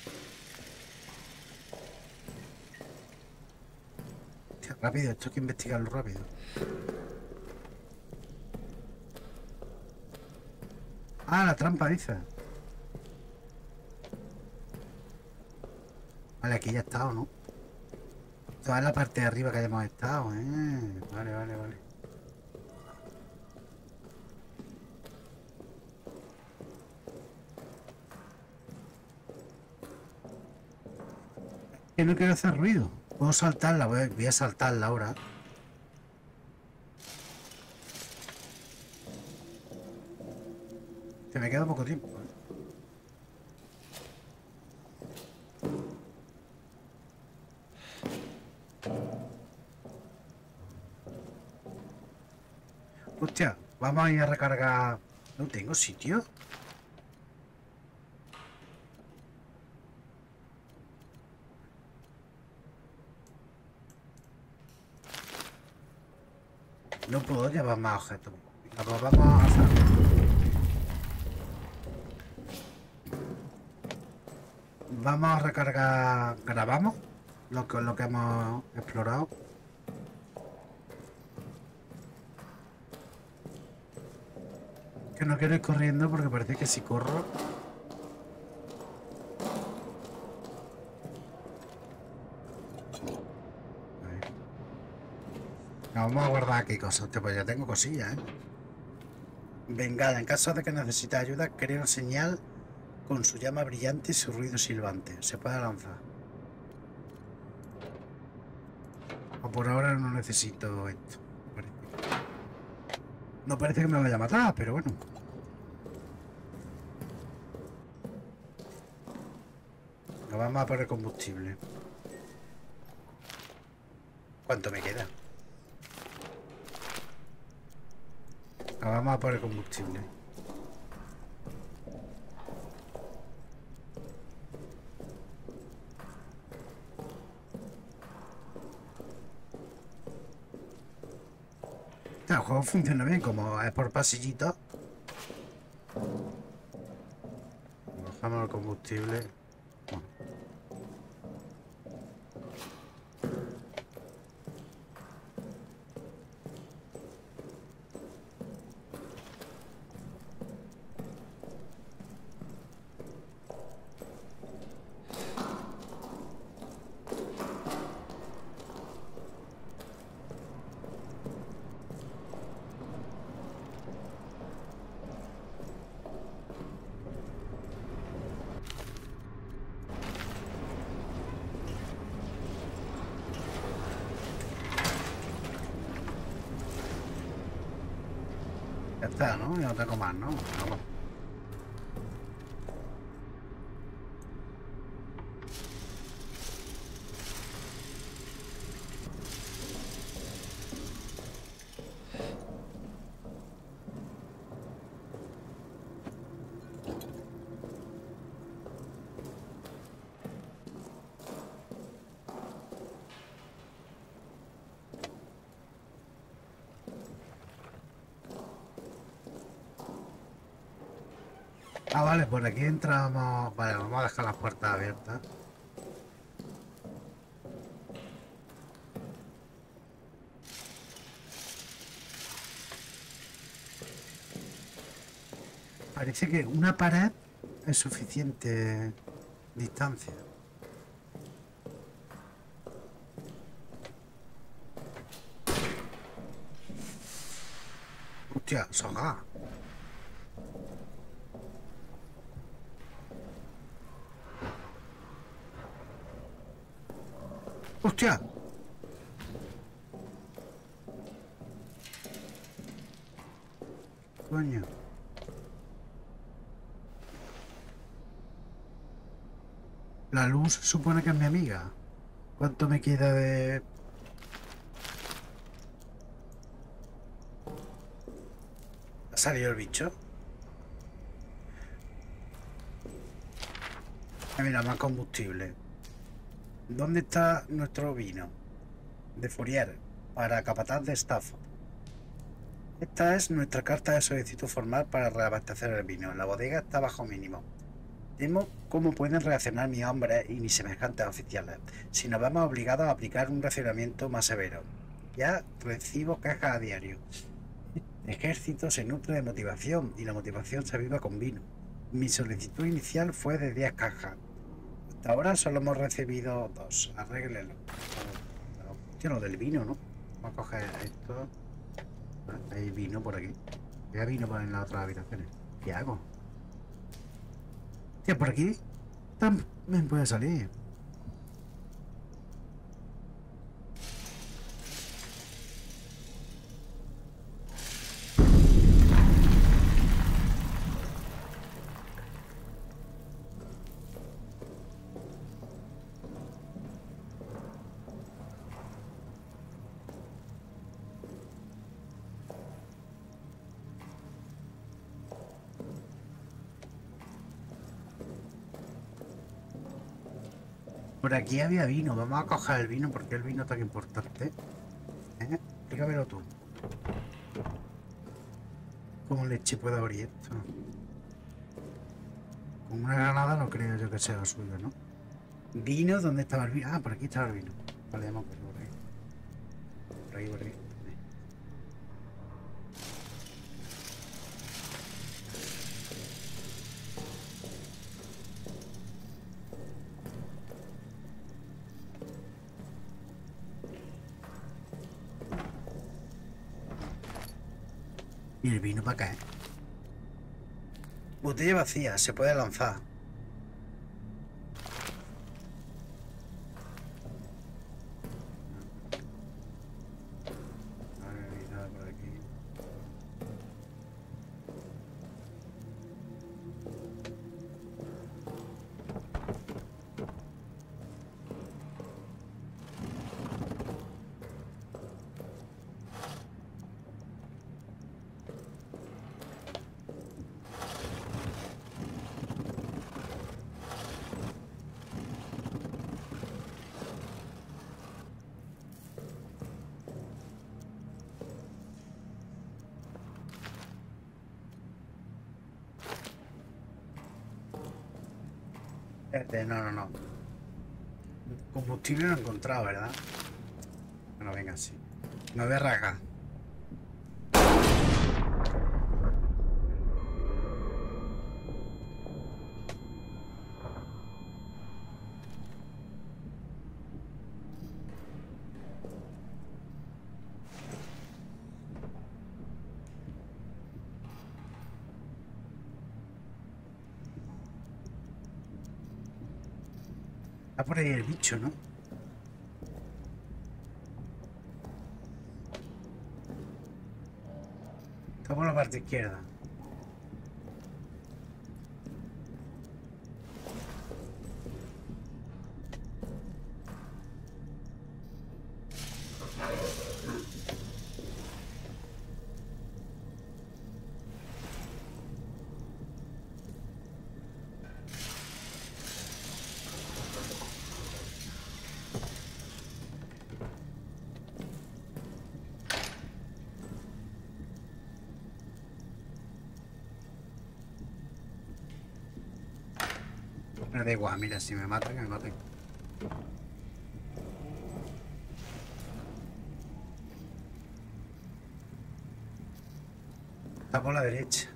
Hostia, rápido, esto hay que investigarlo rápido. Ah, la trampa, dice. Vale, aquí ya he estado, ¿no? Toda la parte de arriba que hayamos estado, ¿eh? Vale, vale, vale. Que no quiero hacer ruido. Puedo saltarla, voy a saltarla ahora. Que me queda poco tiempo, ¿eh? Hostia, vamos a ir a recargar. No tengo sitio. No puedo llevar más objetos. Venga, pues vamos a hacer. Vamos a recargar. Grabamos lo que hemos explorado. Que no quiero ir corriendo porque parece que si corro. Vamos a guardar aquí cosas. Hostia, pues ya tengo cosillas, ¿eh? Bengala. En caso de que necesite ayuda, crea una señal con su llama brillante y su ruido silbante. Se puede lanzar. O por ahora no necesito esto. No parece que me vaya a matar, pero bueno. Nos vamos a poner combustible. ¿Cuánto me queda? Vamos a poner combustible. El juego funciona bien, como es por pasillitos. Bajamos el combustible. Bueno. Ya está, ¿no? Ya no tengo más, ¿no? Vamos. Ah, vale, por aquí entramos. Vale, vamos a dejar las puertas abiertas. Parece que una pared es suficiente distancia. Hostia, soga. Hostia. Coño. La luz supone que es mi amiga. ¿Cuánto me queda de...? ¿Ha salido el bicho? Mira, más combustible. ¿Dónde está nuestro vino? De Fourier, para capataz de Stafford. Esta es nuestra carta de solicitud formal para reabastecer el vino. La bodega está bajo mínimo. Temo cómo pueden reaccionar mis hombres y mis semejantes oficiales si nos vemos obligados a aplicar un racionamiento más severo. Ya recibo cajas a diario. El ejército se nutre de motivación y la motivación se aviva con vino. Mi solicitud inicial fue de 10 cajas. Hasta ahora solo hemos recibido 2. Arréglelo. Hostia, lo del vino, ¿no? Vamos a coger esto. Hay vino por aquí. Había vino en las otras habitaciones. ¿Qué hago? Hostia, por aquí también puede salir. Por aquí había vino. Vamos a coger el vino porque el vino es tan importante. Explícamelo tú. ¿Cómo leche puedo abrir esto? Con una granada no creo yo que sea lo suyo, ¿no? ¿Vino? ¿Dónde estaba el vino? Ah, por aquí estaba el vino. Vale, vamos por ahí. Por ahí, por ahí. Y el vino para acá, ¿eh? Botella vacía, se puede lanzar. A ver, hay nada por aquí. No. Combustible no he encontrado, ¿verdad? Bueno, venga, sí. Me voy a rasgar. Está por ahí el bicho, ¿no? Está por la parte izquierda. Me da igual, mira, si me matan, que me maten. Está por la derecha.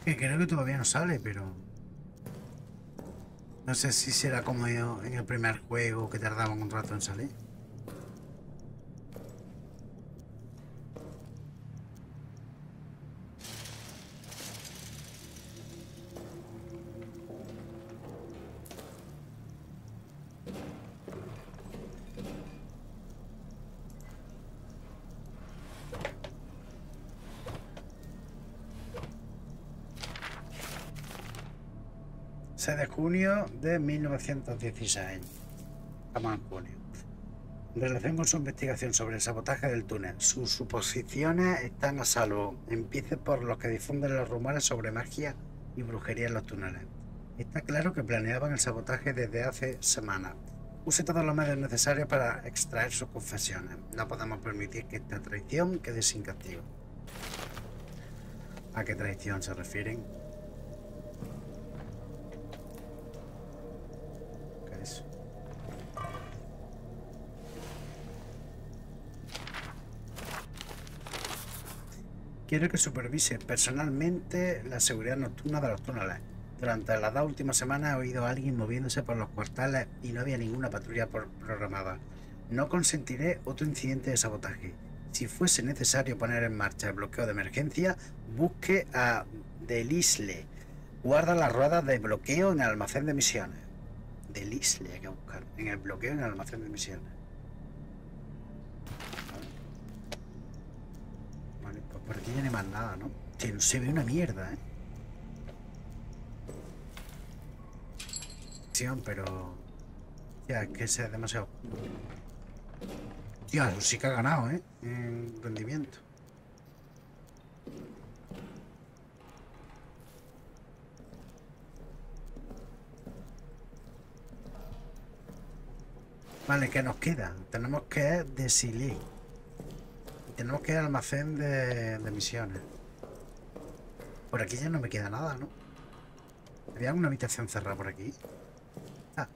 Que creo que todavía no sale, pero... No sé si será como yo en el primer juego que tardaban un rato en salir. De junio de 1916. Estamos en junio. En relación con su investigación sobre el sabotaje del túnel, sus suposiciones están a salvo. Empiece por los que difunden los rumores sobre magia y brujería en los túneles. Está claro que planeaban el sabotaje desde hace semanas. Use todos los medios necesarios para extraer sus confesiones. No podemos permitir que esta traición quede sin castigo. ¿A qué traición se refieren? ¿Qué es? Quiero que supervise personalmente la seguridad nocturna de los túneles. Durante las 2 últimas semanas he oído a alguien moviéndose por los cuarteles y no había ninguna patrulla programada. No consentiré otro incidente de sabotaje. Si fuese necesario poner en marcha el bloqueo de emergencia, busque a Delisle. Guarda las ruedas de bloqueo en el almacén de misiones. Delisle hay que buscar. En el bloqueo en el almacén de misiones. Vale, pues por aquí ya no hay más nada, ¿no? Sí, no se ve una mierda, ¿eh? Pero... Ya, es que es demasiado... Tío, eso sí que ha ganado, ¿eh? En rendimiento. Vale, ¿qué nos queda? Tenemos que decidir. Tenemos que ir al almacén de misiones. Por aquí ya no me queda nada, ¿no? ¿Había una habitación cerrada por aquí? Ah.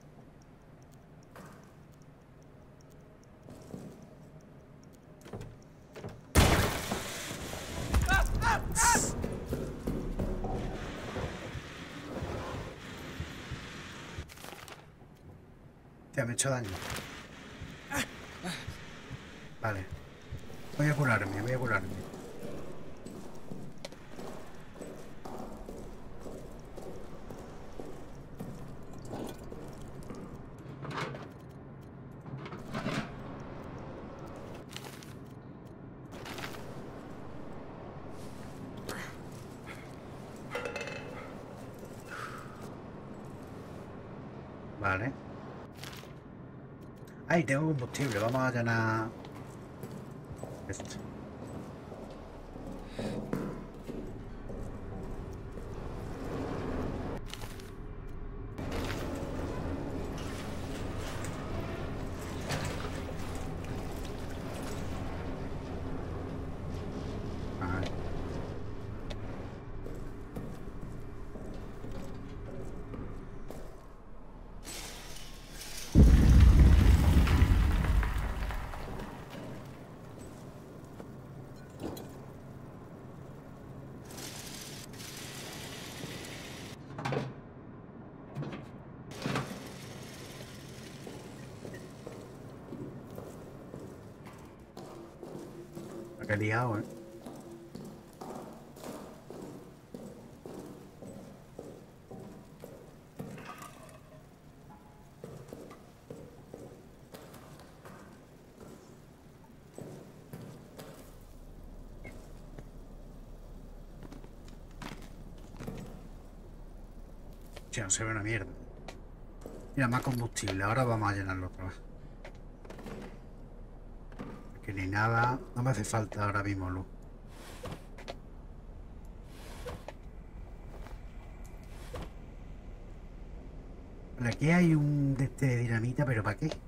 Te me he hecho daño. Vale. Voy a curarme, voy a curarme. Vale. Ay, tengo combustible. Vamos a llenar esto. Vale. Que he liado, ¿eh? Ya no se ve una mierda. Mira, más combustible. Ahora vamos a llenarlo otra vez. Que ni nada. No me hace falta ahora mismo luz. Vale, aquí hay un de este dinamita, pero ¿para qué?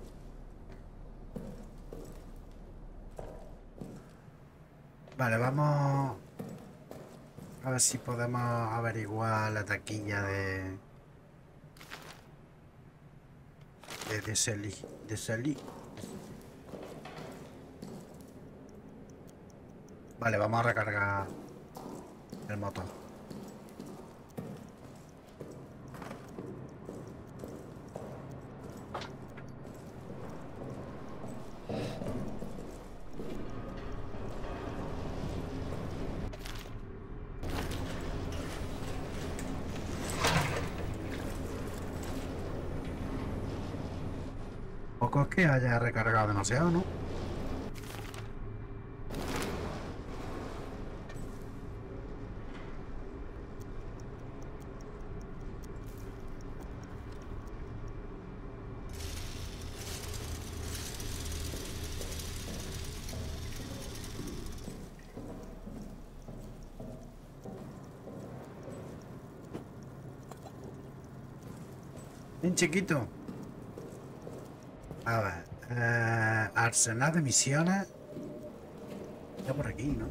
Vale, vamos a ver si podemos averiguar la taquilla de Selly. Vale, vamos a recargar el motor. Tampoco es que haya recargado demasiado, ¿no? Bien chiquito. A ver. Arsenal de misiones. Ya por aquí, ¿no?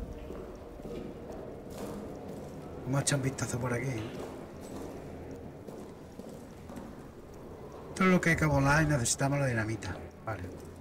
Vamos a echar un vistazo por aquí. Esto es lo que hay que volar y necesitamos la dinamita. Vale.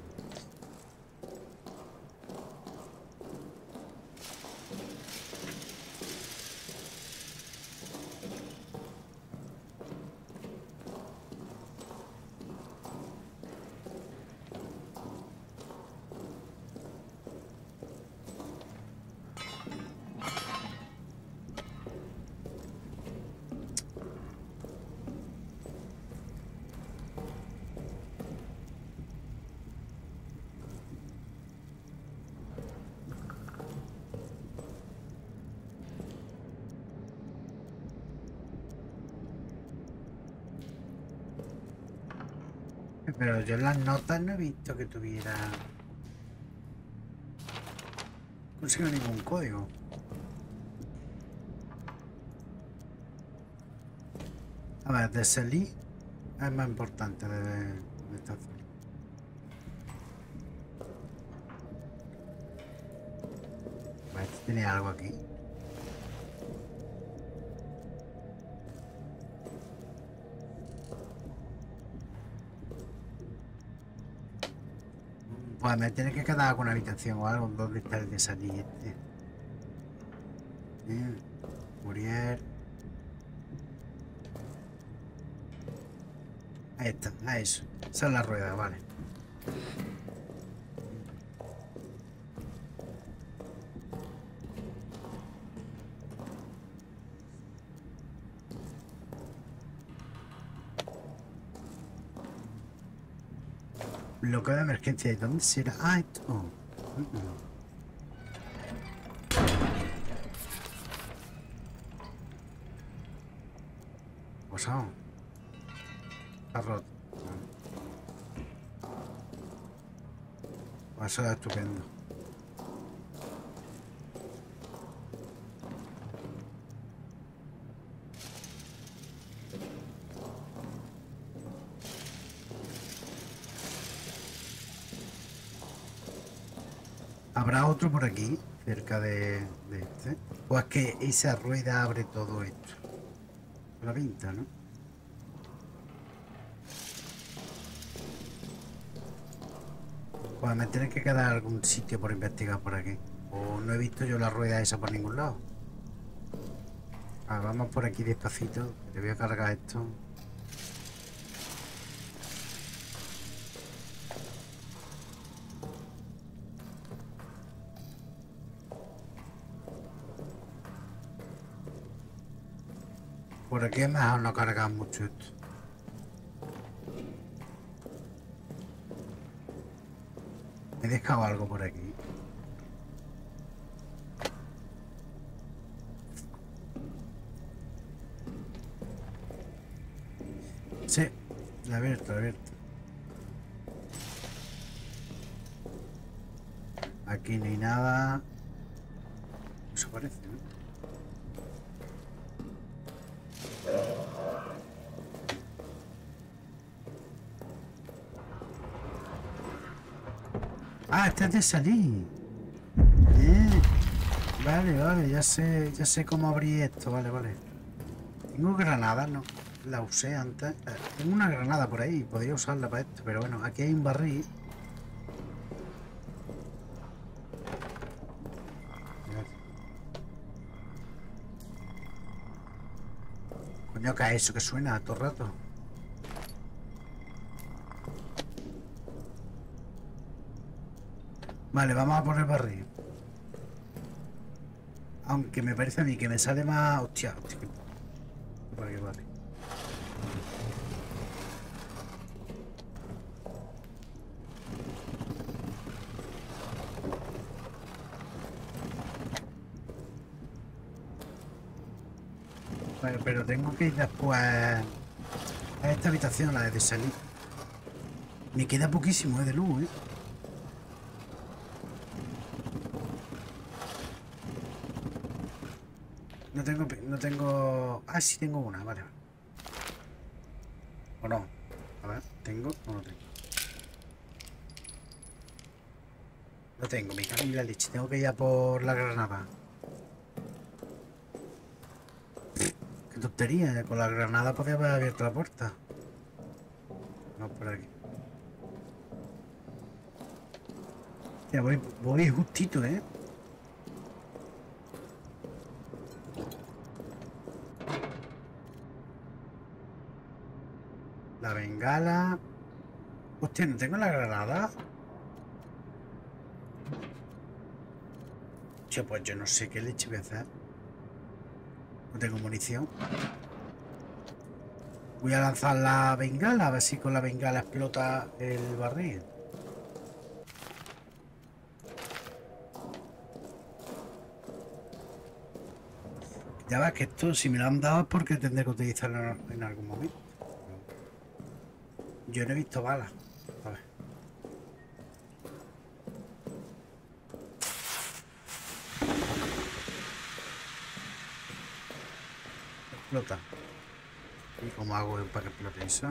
Pero yo en las notas no he visto que tuviera... No consigo ningún código. A ver, de Selí es más importante de esta zona. A ver, tiene algo aquí. Pues me tiene que quedar con una habitación o algo. ¿Dónde está el de Selí este? Muriel. Ahí está, a eso. Esa es la rueda, vale. Bloqueo de emergencia. ¿Y dónde será? Ah, esto. Pasado. Está roto. Eso es estupendo. ¿Habrá otro por aquí, cerca de este? ¿O es que esa rueda abre todo esto? La pinta, ¿no? Pues me tiene que quedar algún sitio por investigar por aquí. O no he visto yo la rueda esa por ningún lado. Vamos por aquí despacito. Le voy a cargar esto. Por aquí es mejor no cargar mucho esto. He dejado algo por aquí. Sí, la abierto, la abierto. Aquí no hay nada. Eso parece, ¿no? Ah, este es de salir. Vale, vale, ya sé cómo abrir esto, vale, vale. Tengo granadas, no. La usé antes. Tengo una granada por ahí, podría usarla para esto, pero bueno, aquí hay un barril. Coño, ¿qué es eso que suena todo el rato? Vale, vamos a poner barril. Aunque me parece a mí que me sale más... Hostia, hostia. Vale, vale. Pero tengo que ir después a esta habitación, la de salir. Me queda poquísimo de luz, ¿eh? No tengo... Ah, sí tengo una, vale. ¿O no? A ver, ¿tengo o no tengo? No tengo, me cago en la leche. Tengo que ir a por la granada. Qué tontería, con la granada podía haber abierto la puerta. No, por aquí. Ya voy justito, ¿eh? La bengala. Hostia, ¿no tengo la granada? Tío, pues yo no sé qué leche voy a hacer. No tengo munición. Voy a lanzar la bengala, a ver si con la bengala explota el barril. Ya ves que esto, si me lo han dado, es porque tendré que utilizarlo en algún momento. Yo no he visto balas. A ver. Explota. ¿Y cómo hago para que explote eso?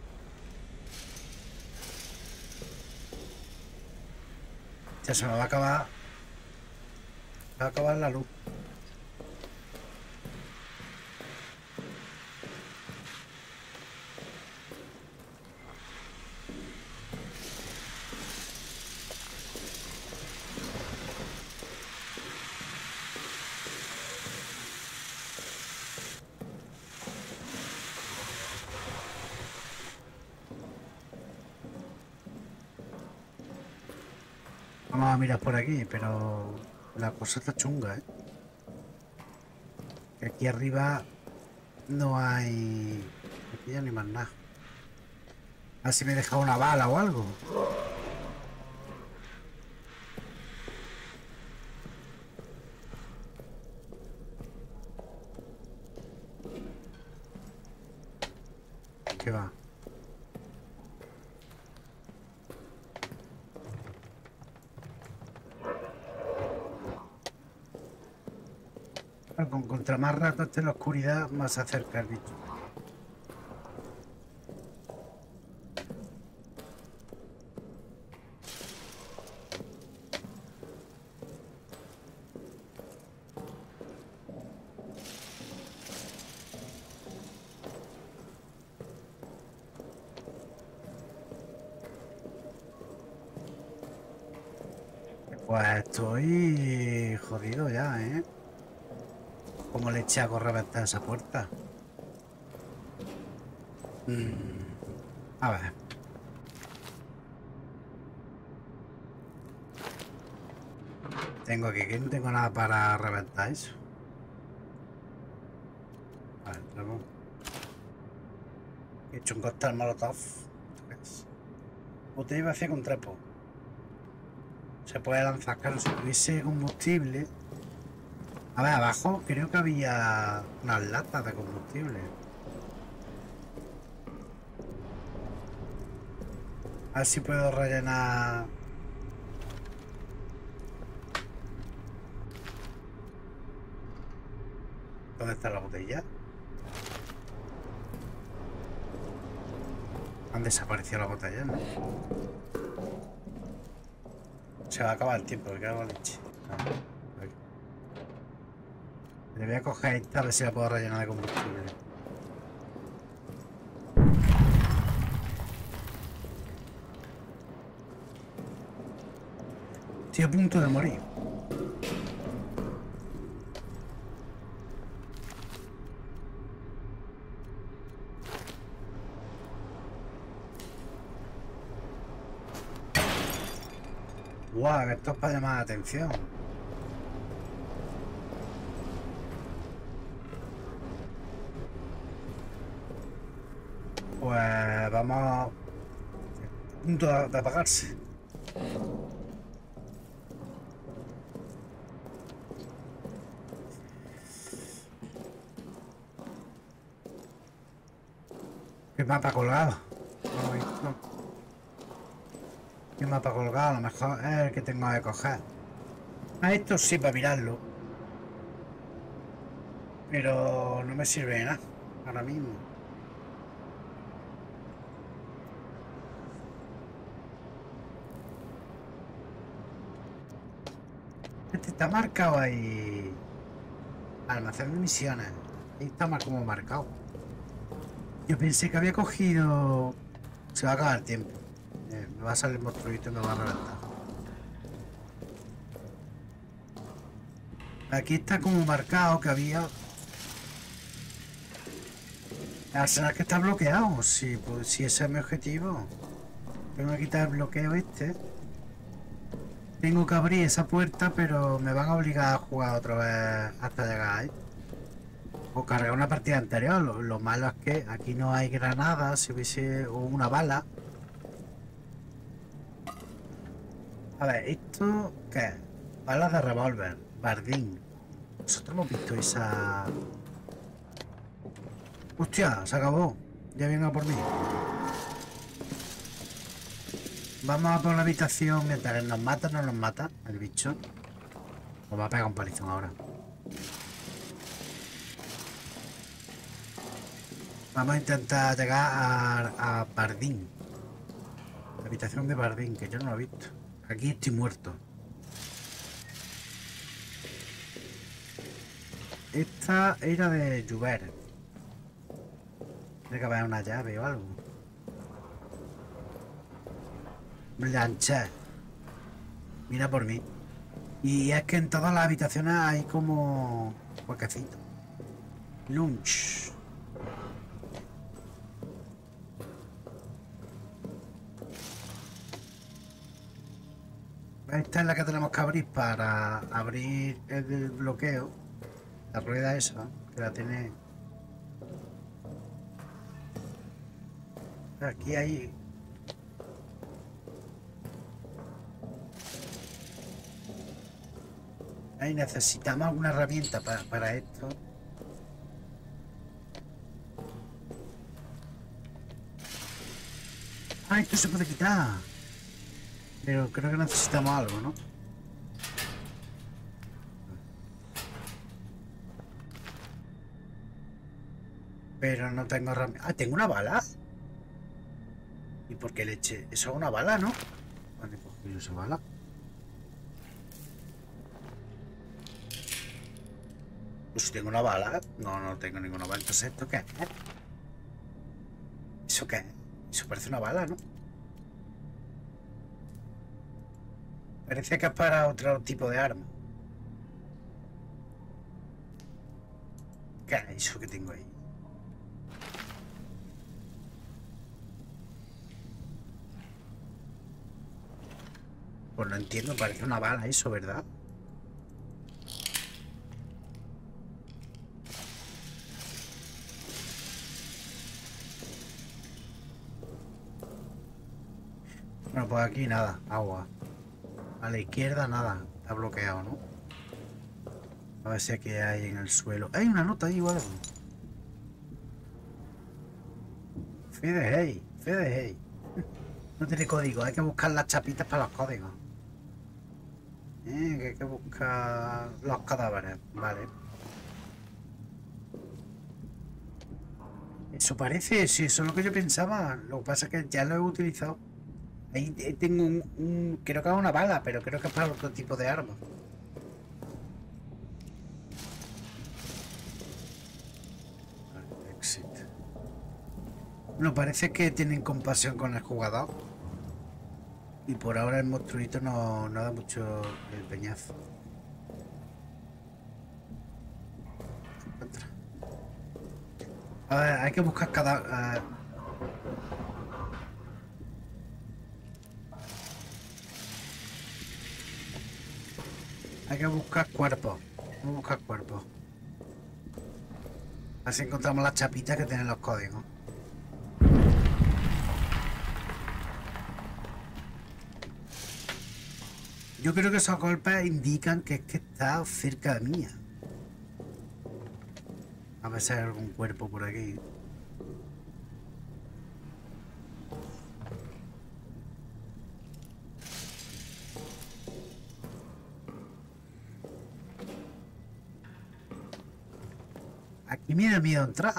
Ya se me va a acabar. Va a acabar la luz. Vamos a mirar por aquí, pero la cosa está chunga, ¿eh? Que aquí arriba no hay... Aquí ya ni más nada. A ver si me he dejado una bala o algo. ¿Qué va? Contra más rato esté en la oscuridad, más se acerca el bicho. Pues estoy jodido ya, ¿eh? ¿Cómo le eché a reventar esa puerta? A ver. Tengo aquí que no tengo nada para reventar eso. A ver, entramos. He hecho un cóctel molotov. Botella vacía con trapo. Se puede lanzar, claro, si tuviese combustible. A ver, abajo creo que había unas latas de combustible. A ver si puedo rellenar. ¿Dónde está la botella? Han desaparecido las botellas, ¿no? Se va a acabar el tiempo, que hago leche. Le voy a coger esta a ver si la puedo rellenar de combustible. Estoy a punto de morir. Guau, esto es para llamar la atención. Pues vamos a punto de apagarse. ¿Qué mapa colgado? No lo he visto. ¿Qué mapa colgado? A lo mejor es el que tengo que coger. A esto sí para mirarlo. Pero no me sirve de nada. Ahora mismo. Este está marcado ahí. Almacén de misiones. Ahí está más como marcado. Yo pensé que había cogido... Se va a acabar el tiempo. Me va a salir el monstruito y me va a reventar. Aquí está como marcado que había... ¿Será que está bloqueado? Sí, pues si ese es mi objetivo. Tengo que quitar el bloqueo este. Tengo que abrir esa puerta, pero me van a obligar a jugar otra vez hasta llegar ahí. O cargar una partida anterior. Lo malo es que aquí no hay granadas, si hubiese o una bala. A ver, ¿esto qué es? Balas de revólver, Bardín. Nosotros hemos visto esa... ¡Hostia! Se acabó. Ya viene a por mí. Vamos a por la habitación mientras nos mata, no nos mata el bicho. Nos va a pegar un palizón ahora. Vamos a intentar llegar a Bardín. La habitación de Bardín, que yo no lo he visto. Aquí estoy muerto. Esta era de Joubert. Tiene que haber una llave o algo. Blanchet. Mira por mí. Y es que en todas las habitaciones hay como huequecitos. Lunch. Esta es la que tenemos que abrir para abrir el bloqueo. La rueda esa, que la tiene... Aquí hay... Ahí necesitamos alguna herramienta para esto. Ah, esto se puede quitar. Pero creo que necesitamos algo, ¿no? Pero no tengo herramienta. Ah, ¿tengo una bala? ¿Y por qué leche? Eso es una bala, ¿no? ¿Dónde he cogido esa bala? Pues si tengo una bala. No, no tengo ninguna bala. Entonces, ¿esto qué es? ¿Eso qué es? Eso parece una bala, ¿no? Parece que es para otro tipo de arma. ¿Qué es eso que tengo ahí? Pues no entiendo, parece una bala eso, ¿verdad? Bueno, pues aquí nada, agua. A la izquierda nada, está bloqueado, ¿no? A ver si aquí hay en el suelo. Hay una nota ahí o algo. Fede hey, Fede hey. No tiene código, hay que buscar las chapitas para los códigos. Que hay que buscar los cadáveres, vale. Eso parece, sí, eso es lo que yo pensaba. Lo que pasa es que ya lo he utilizado. Ahí tengo creo que es una bala, pero creo que es para otro tipo de arma. Exit. No, parece que tienen compasión con el jugador. Y por ahora el monstruito no da mucho el peñazo. A ver, hay que buscar cada... hay que buscar cuerpos. Vamos a buscar cuerpos. Así encontramos las chapitas que tienen los códigos. Yo creo que esos golpes indican que es que está cerca de mía. A ver si hay algún cuerpo por aquí. Y me da miedo entrar.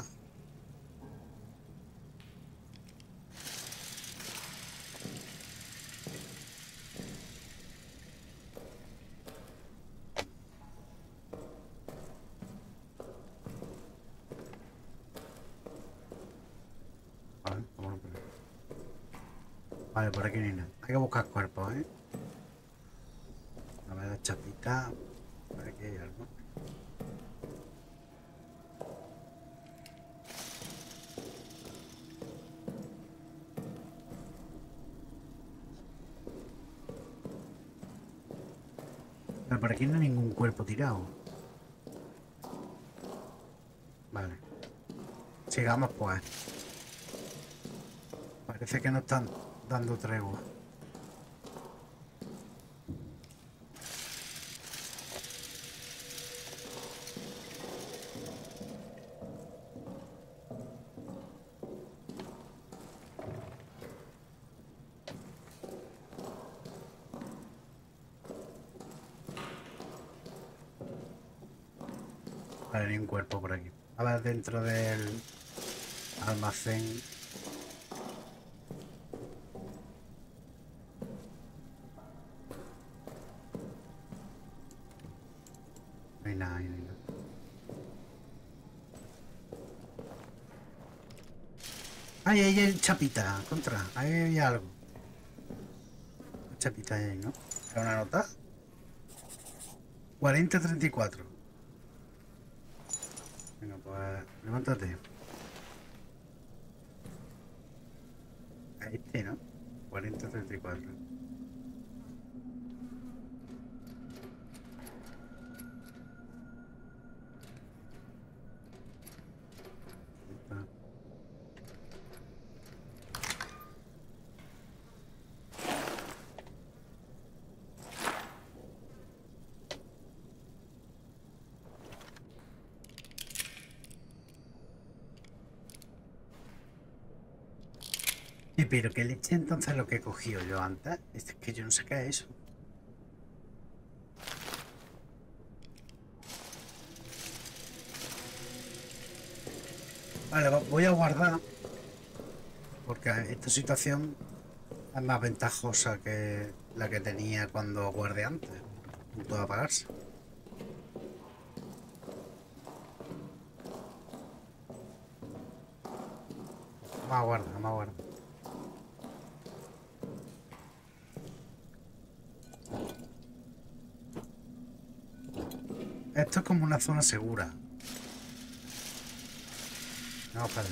Vale, vámonos por aquí. Vale, por aquí no hay nada. Hay que buscar cuerpos, ¿eh? A ver, chapita. Por aquí hay algo. Pero por aquí no hay ningún cuerpo tirado. Vale. Sigamos pues. Parece que no están dando tregua. Vale, ni un cuerpo por aquí. A ver, dentro del almacén. No hay nada, no hay nada. Ay, ahí hay chapita, contra. Ahí hay algo. Chapita ahí, ¿no? ¿Es una nota? 4034. Venga, pues levántate. A este, ¿no? 4034. Pero que leche entonces lo que he cogido yo antes. Es que yo no sé qué es eso. Vale, voy a guardar. Porque esta situación es más ventajosa que la que tenía cuando guardé antes. A punto de apagarse. Vamos a guardar, vamos a guardar. Esto es como una zona segura. No, espera.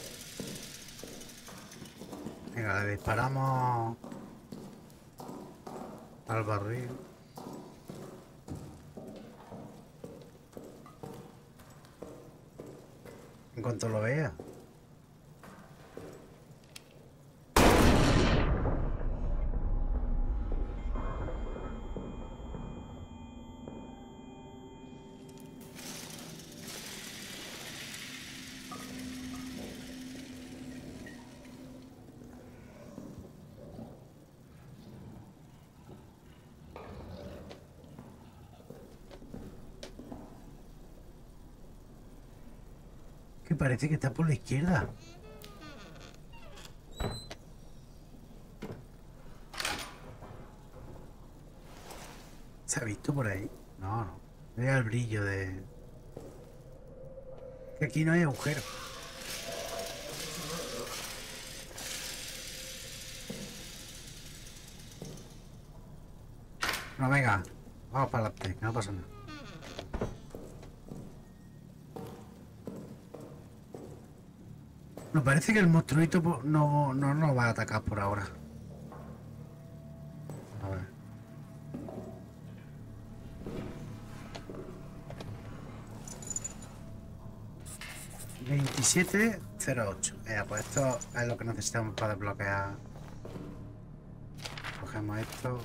Venga, le disparamos al barril. En cuanto lo vea. Que parece que está por la izquierda. ¿Se ha visto por ahí? No, no. Vea el brillo de... Que aquí no hay agujero. No, venga. Vamos para adelante, que no pasa nada. Me parece que el monstruito no nos va a atacar por ahora. A ver. $27.08. Pues esto es lo que necesitamos para desbloquear. Cogemos esto.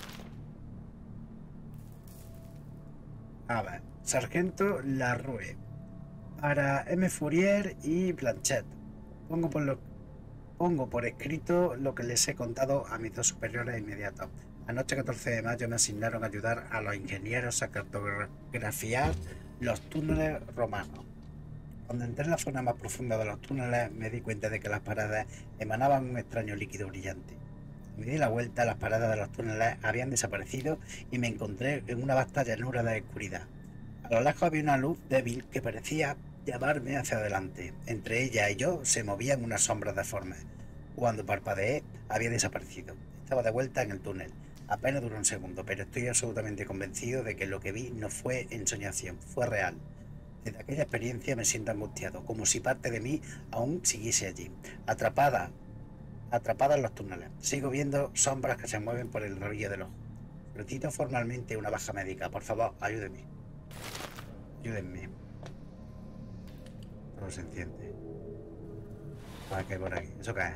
A ver. Sargento Larrue. Para M. Fourier y Blanchet. Pongo por escrito lo que les he contado a mis dos superiores inmediatos. La noche 14 de mayo me asignaron a ayudar a los ingenieros a cartografiar los túneles romanos. Cuando entré en la zona más profunda de los túneles, me di cuenta de que las paredes emanaban un extraño líquido brillante. Me di la vuelta, las paredes de los túneles habían desaparecido y me encontré en una vasta llanura de oscuridad. A lo lejos había una luz débil que parecía llamarme hacia adelante. Entre ella y yo se movían unas sombras deformes. Cuando parpadeé, había desaparecido. Estaba de vuelta en el túnel. Apenas duró un segundo, pero estoy absolutamente convencido de que lo que vi no fue ensoñación, fue real. Desde aquella experiencia me siento angustiado, como si parte de mí aún siguiese allí, atrapada en los túneles. Sigo viendo sombras que se mueven por el rabillo del ojo. Solicito formalmente una baja médica. Por favor, ayúdenme. Ayúdenme. Todo se enciende. ¿Para qué por aquí? ¿Eso qué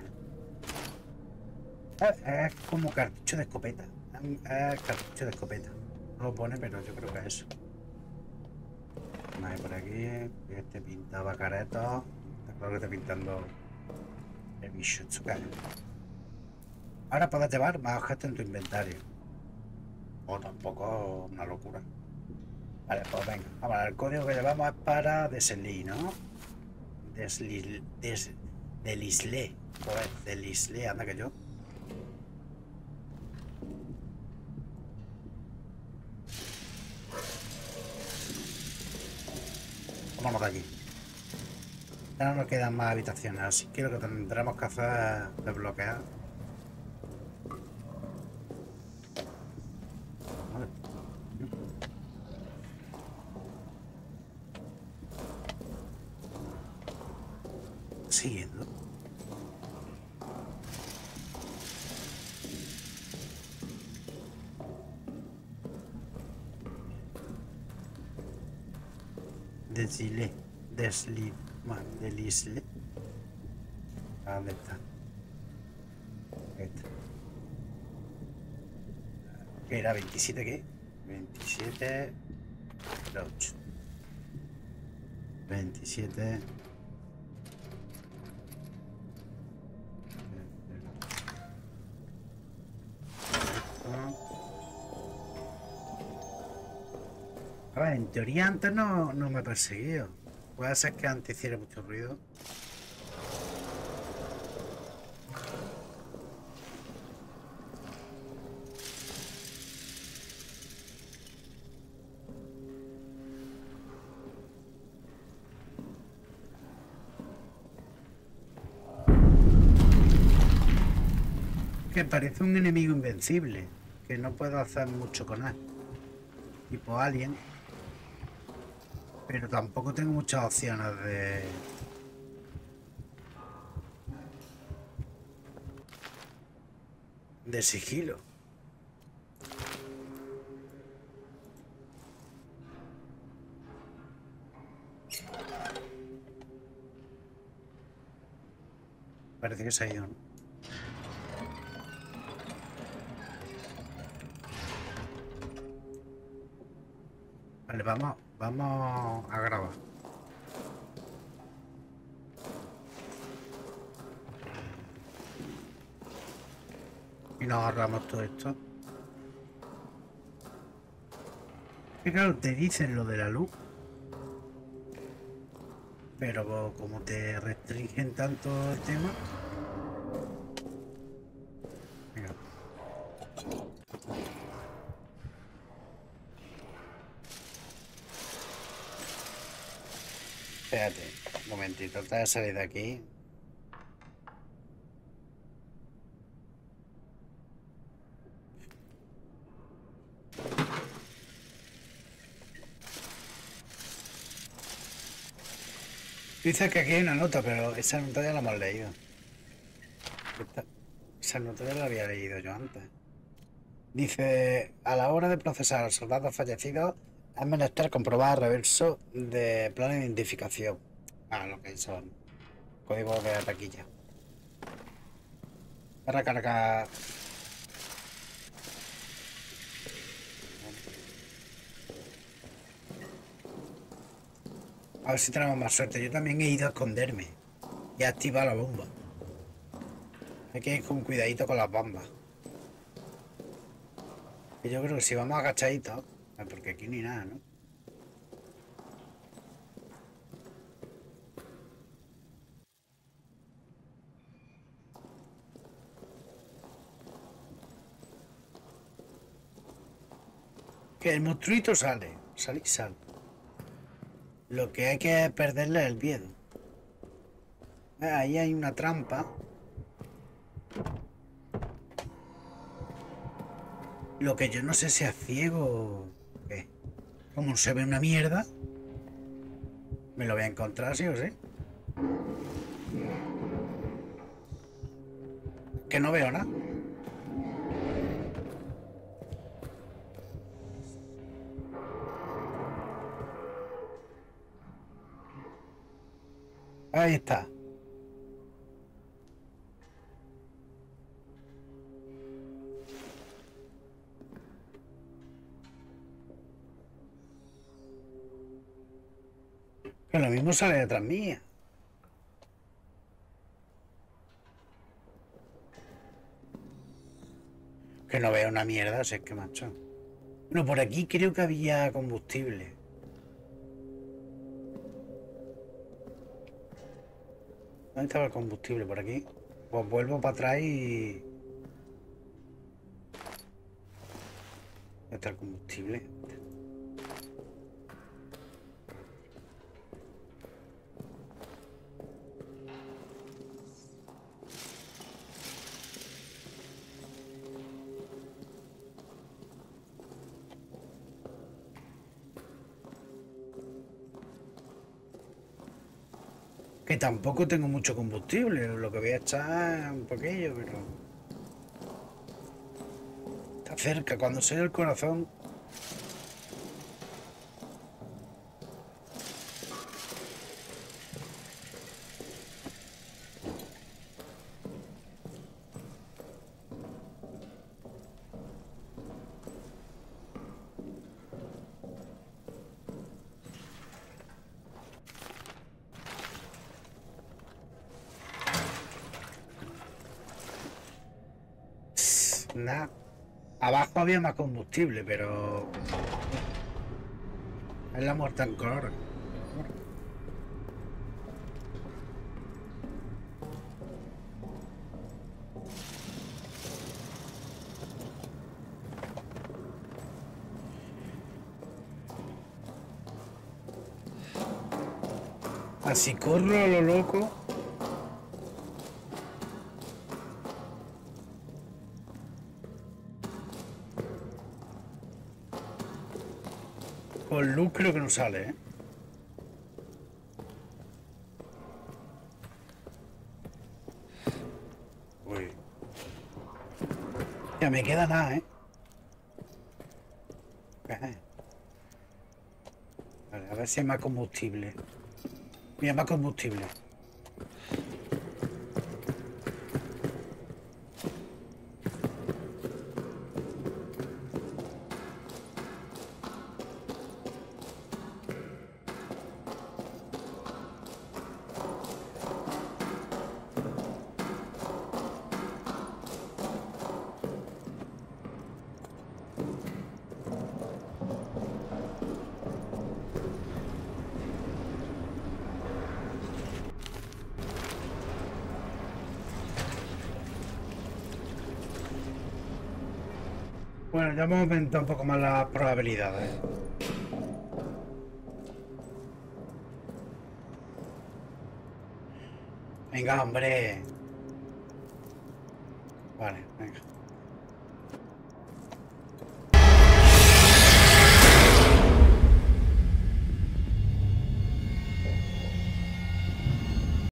es? Es como cartucho de escopeta. Es cartucho de escopeta. No lo pone, pero yo creo que es eso. Más por aquí. Este pintaba caretos. Está claro que está pintando el bicho. ¿Eso qué es? Ahora puedes llevar más objetos en tu inventario. O tampoco una locura. Vale, pues venga. Vamos, el código que llevamos es para Desley, ¿no? Delisle. Joder, Delisle, anda que yo. Vamos de aquí. Ya no nos quedan más habitaciones, así que lo que tendremos que hacer es desbloquear. Vale. Siguiendo. Delisle. ¿Dónde está? Esta. ¿Qué era? ¿27 qué? 27... 8. 27... A ver, en teoría antes no me perseguía. Puede ser que antes hiciera mucho ruido. Que parece un enemigo invencible, que no puedo hacer mucho con él. Tipo alien. Pero tampoco tengo muchas opciones de sigilo. Parece que se ha ido, ¿no? Vale, vamos a grabar. Y nos ahorramos todo esto. Que claro, te dicen lo de la luz. Pero como te restringen tanto el tema... Venga. Espérate, un momentito, trata de salir de aquí. Dice que aquí hay una nota, pero esa nota ya la hemos leído. Esa nota ya la había leído yo antes. Dice, a la hora de procesar a los soldados fallecidos, es menester comprobar reverso de plan de identificación. Ah, lo que son códigos de taquilla. Para cargar... A ver si tenemos más suerte. Yo también he ido a esconderme y a activar la bomba. Hay que ir con cuidadito con las bombas. Y yo creo que si vamos agachaditos, porque aquí ni nada, ¿no? Que el monstruito sale. Sale y sale. Lo que hay que es perderle el miedo. Ahí hay una trampa. Lo que yo no sé si es ciego o qué. Como se ve una mierda, me lo voy a encontrar sí o sí. Que no veo nada. Ahí está. Que lo mismo sale detrás mía. Que no veo una mierda, si es que macho. Bueno, por aquí creo que había combustible. ¿Dónde estaba el combustible? Por aquí. Pues vuelvo para atrás y... ¿Dónde está el combustible? Que tampoco tengo mucho combustible, lo que voy a echar es un poquillo, pero... Está cerca, cuando sea el corazón... Nada. Abajo había más combustible, pero... Es la muerte en color. Así corro a lo loco. Con luz creo que no sale, ¿eh? Uy. Ya me queda nada, ¿eh? Vale, a ver si hay más combustible. Mira, más combustible. Bueno, ya hemos aumentado un poco más las probabilidades. Venga, hombre. Vale, venga.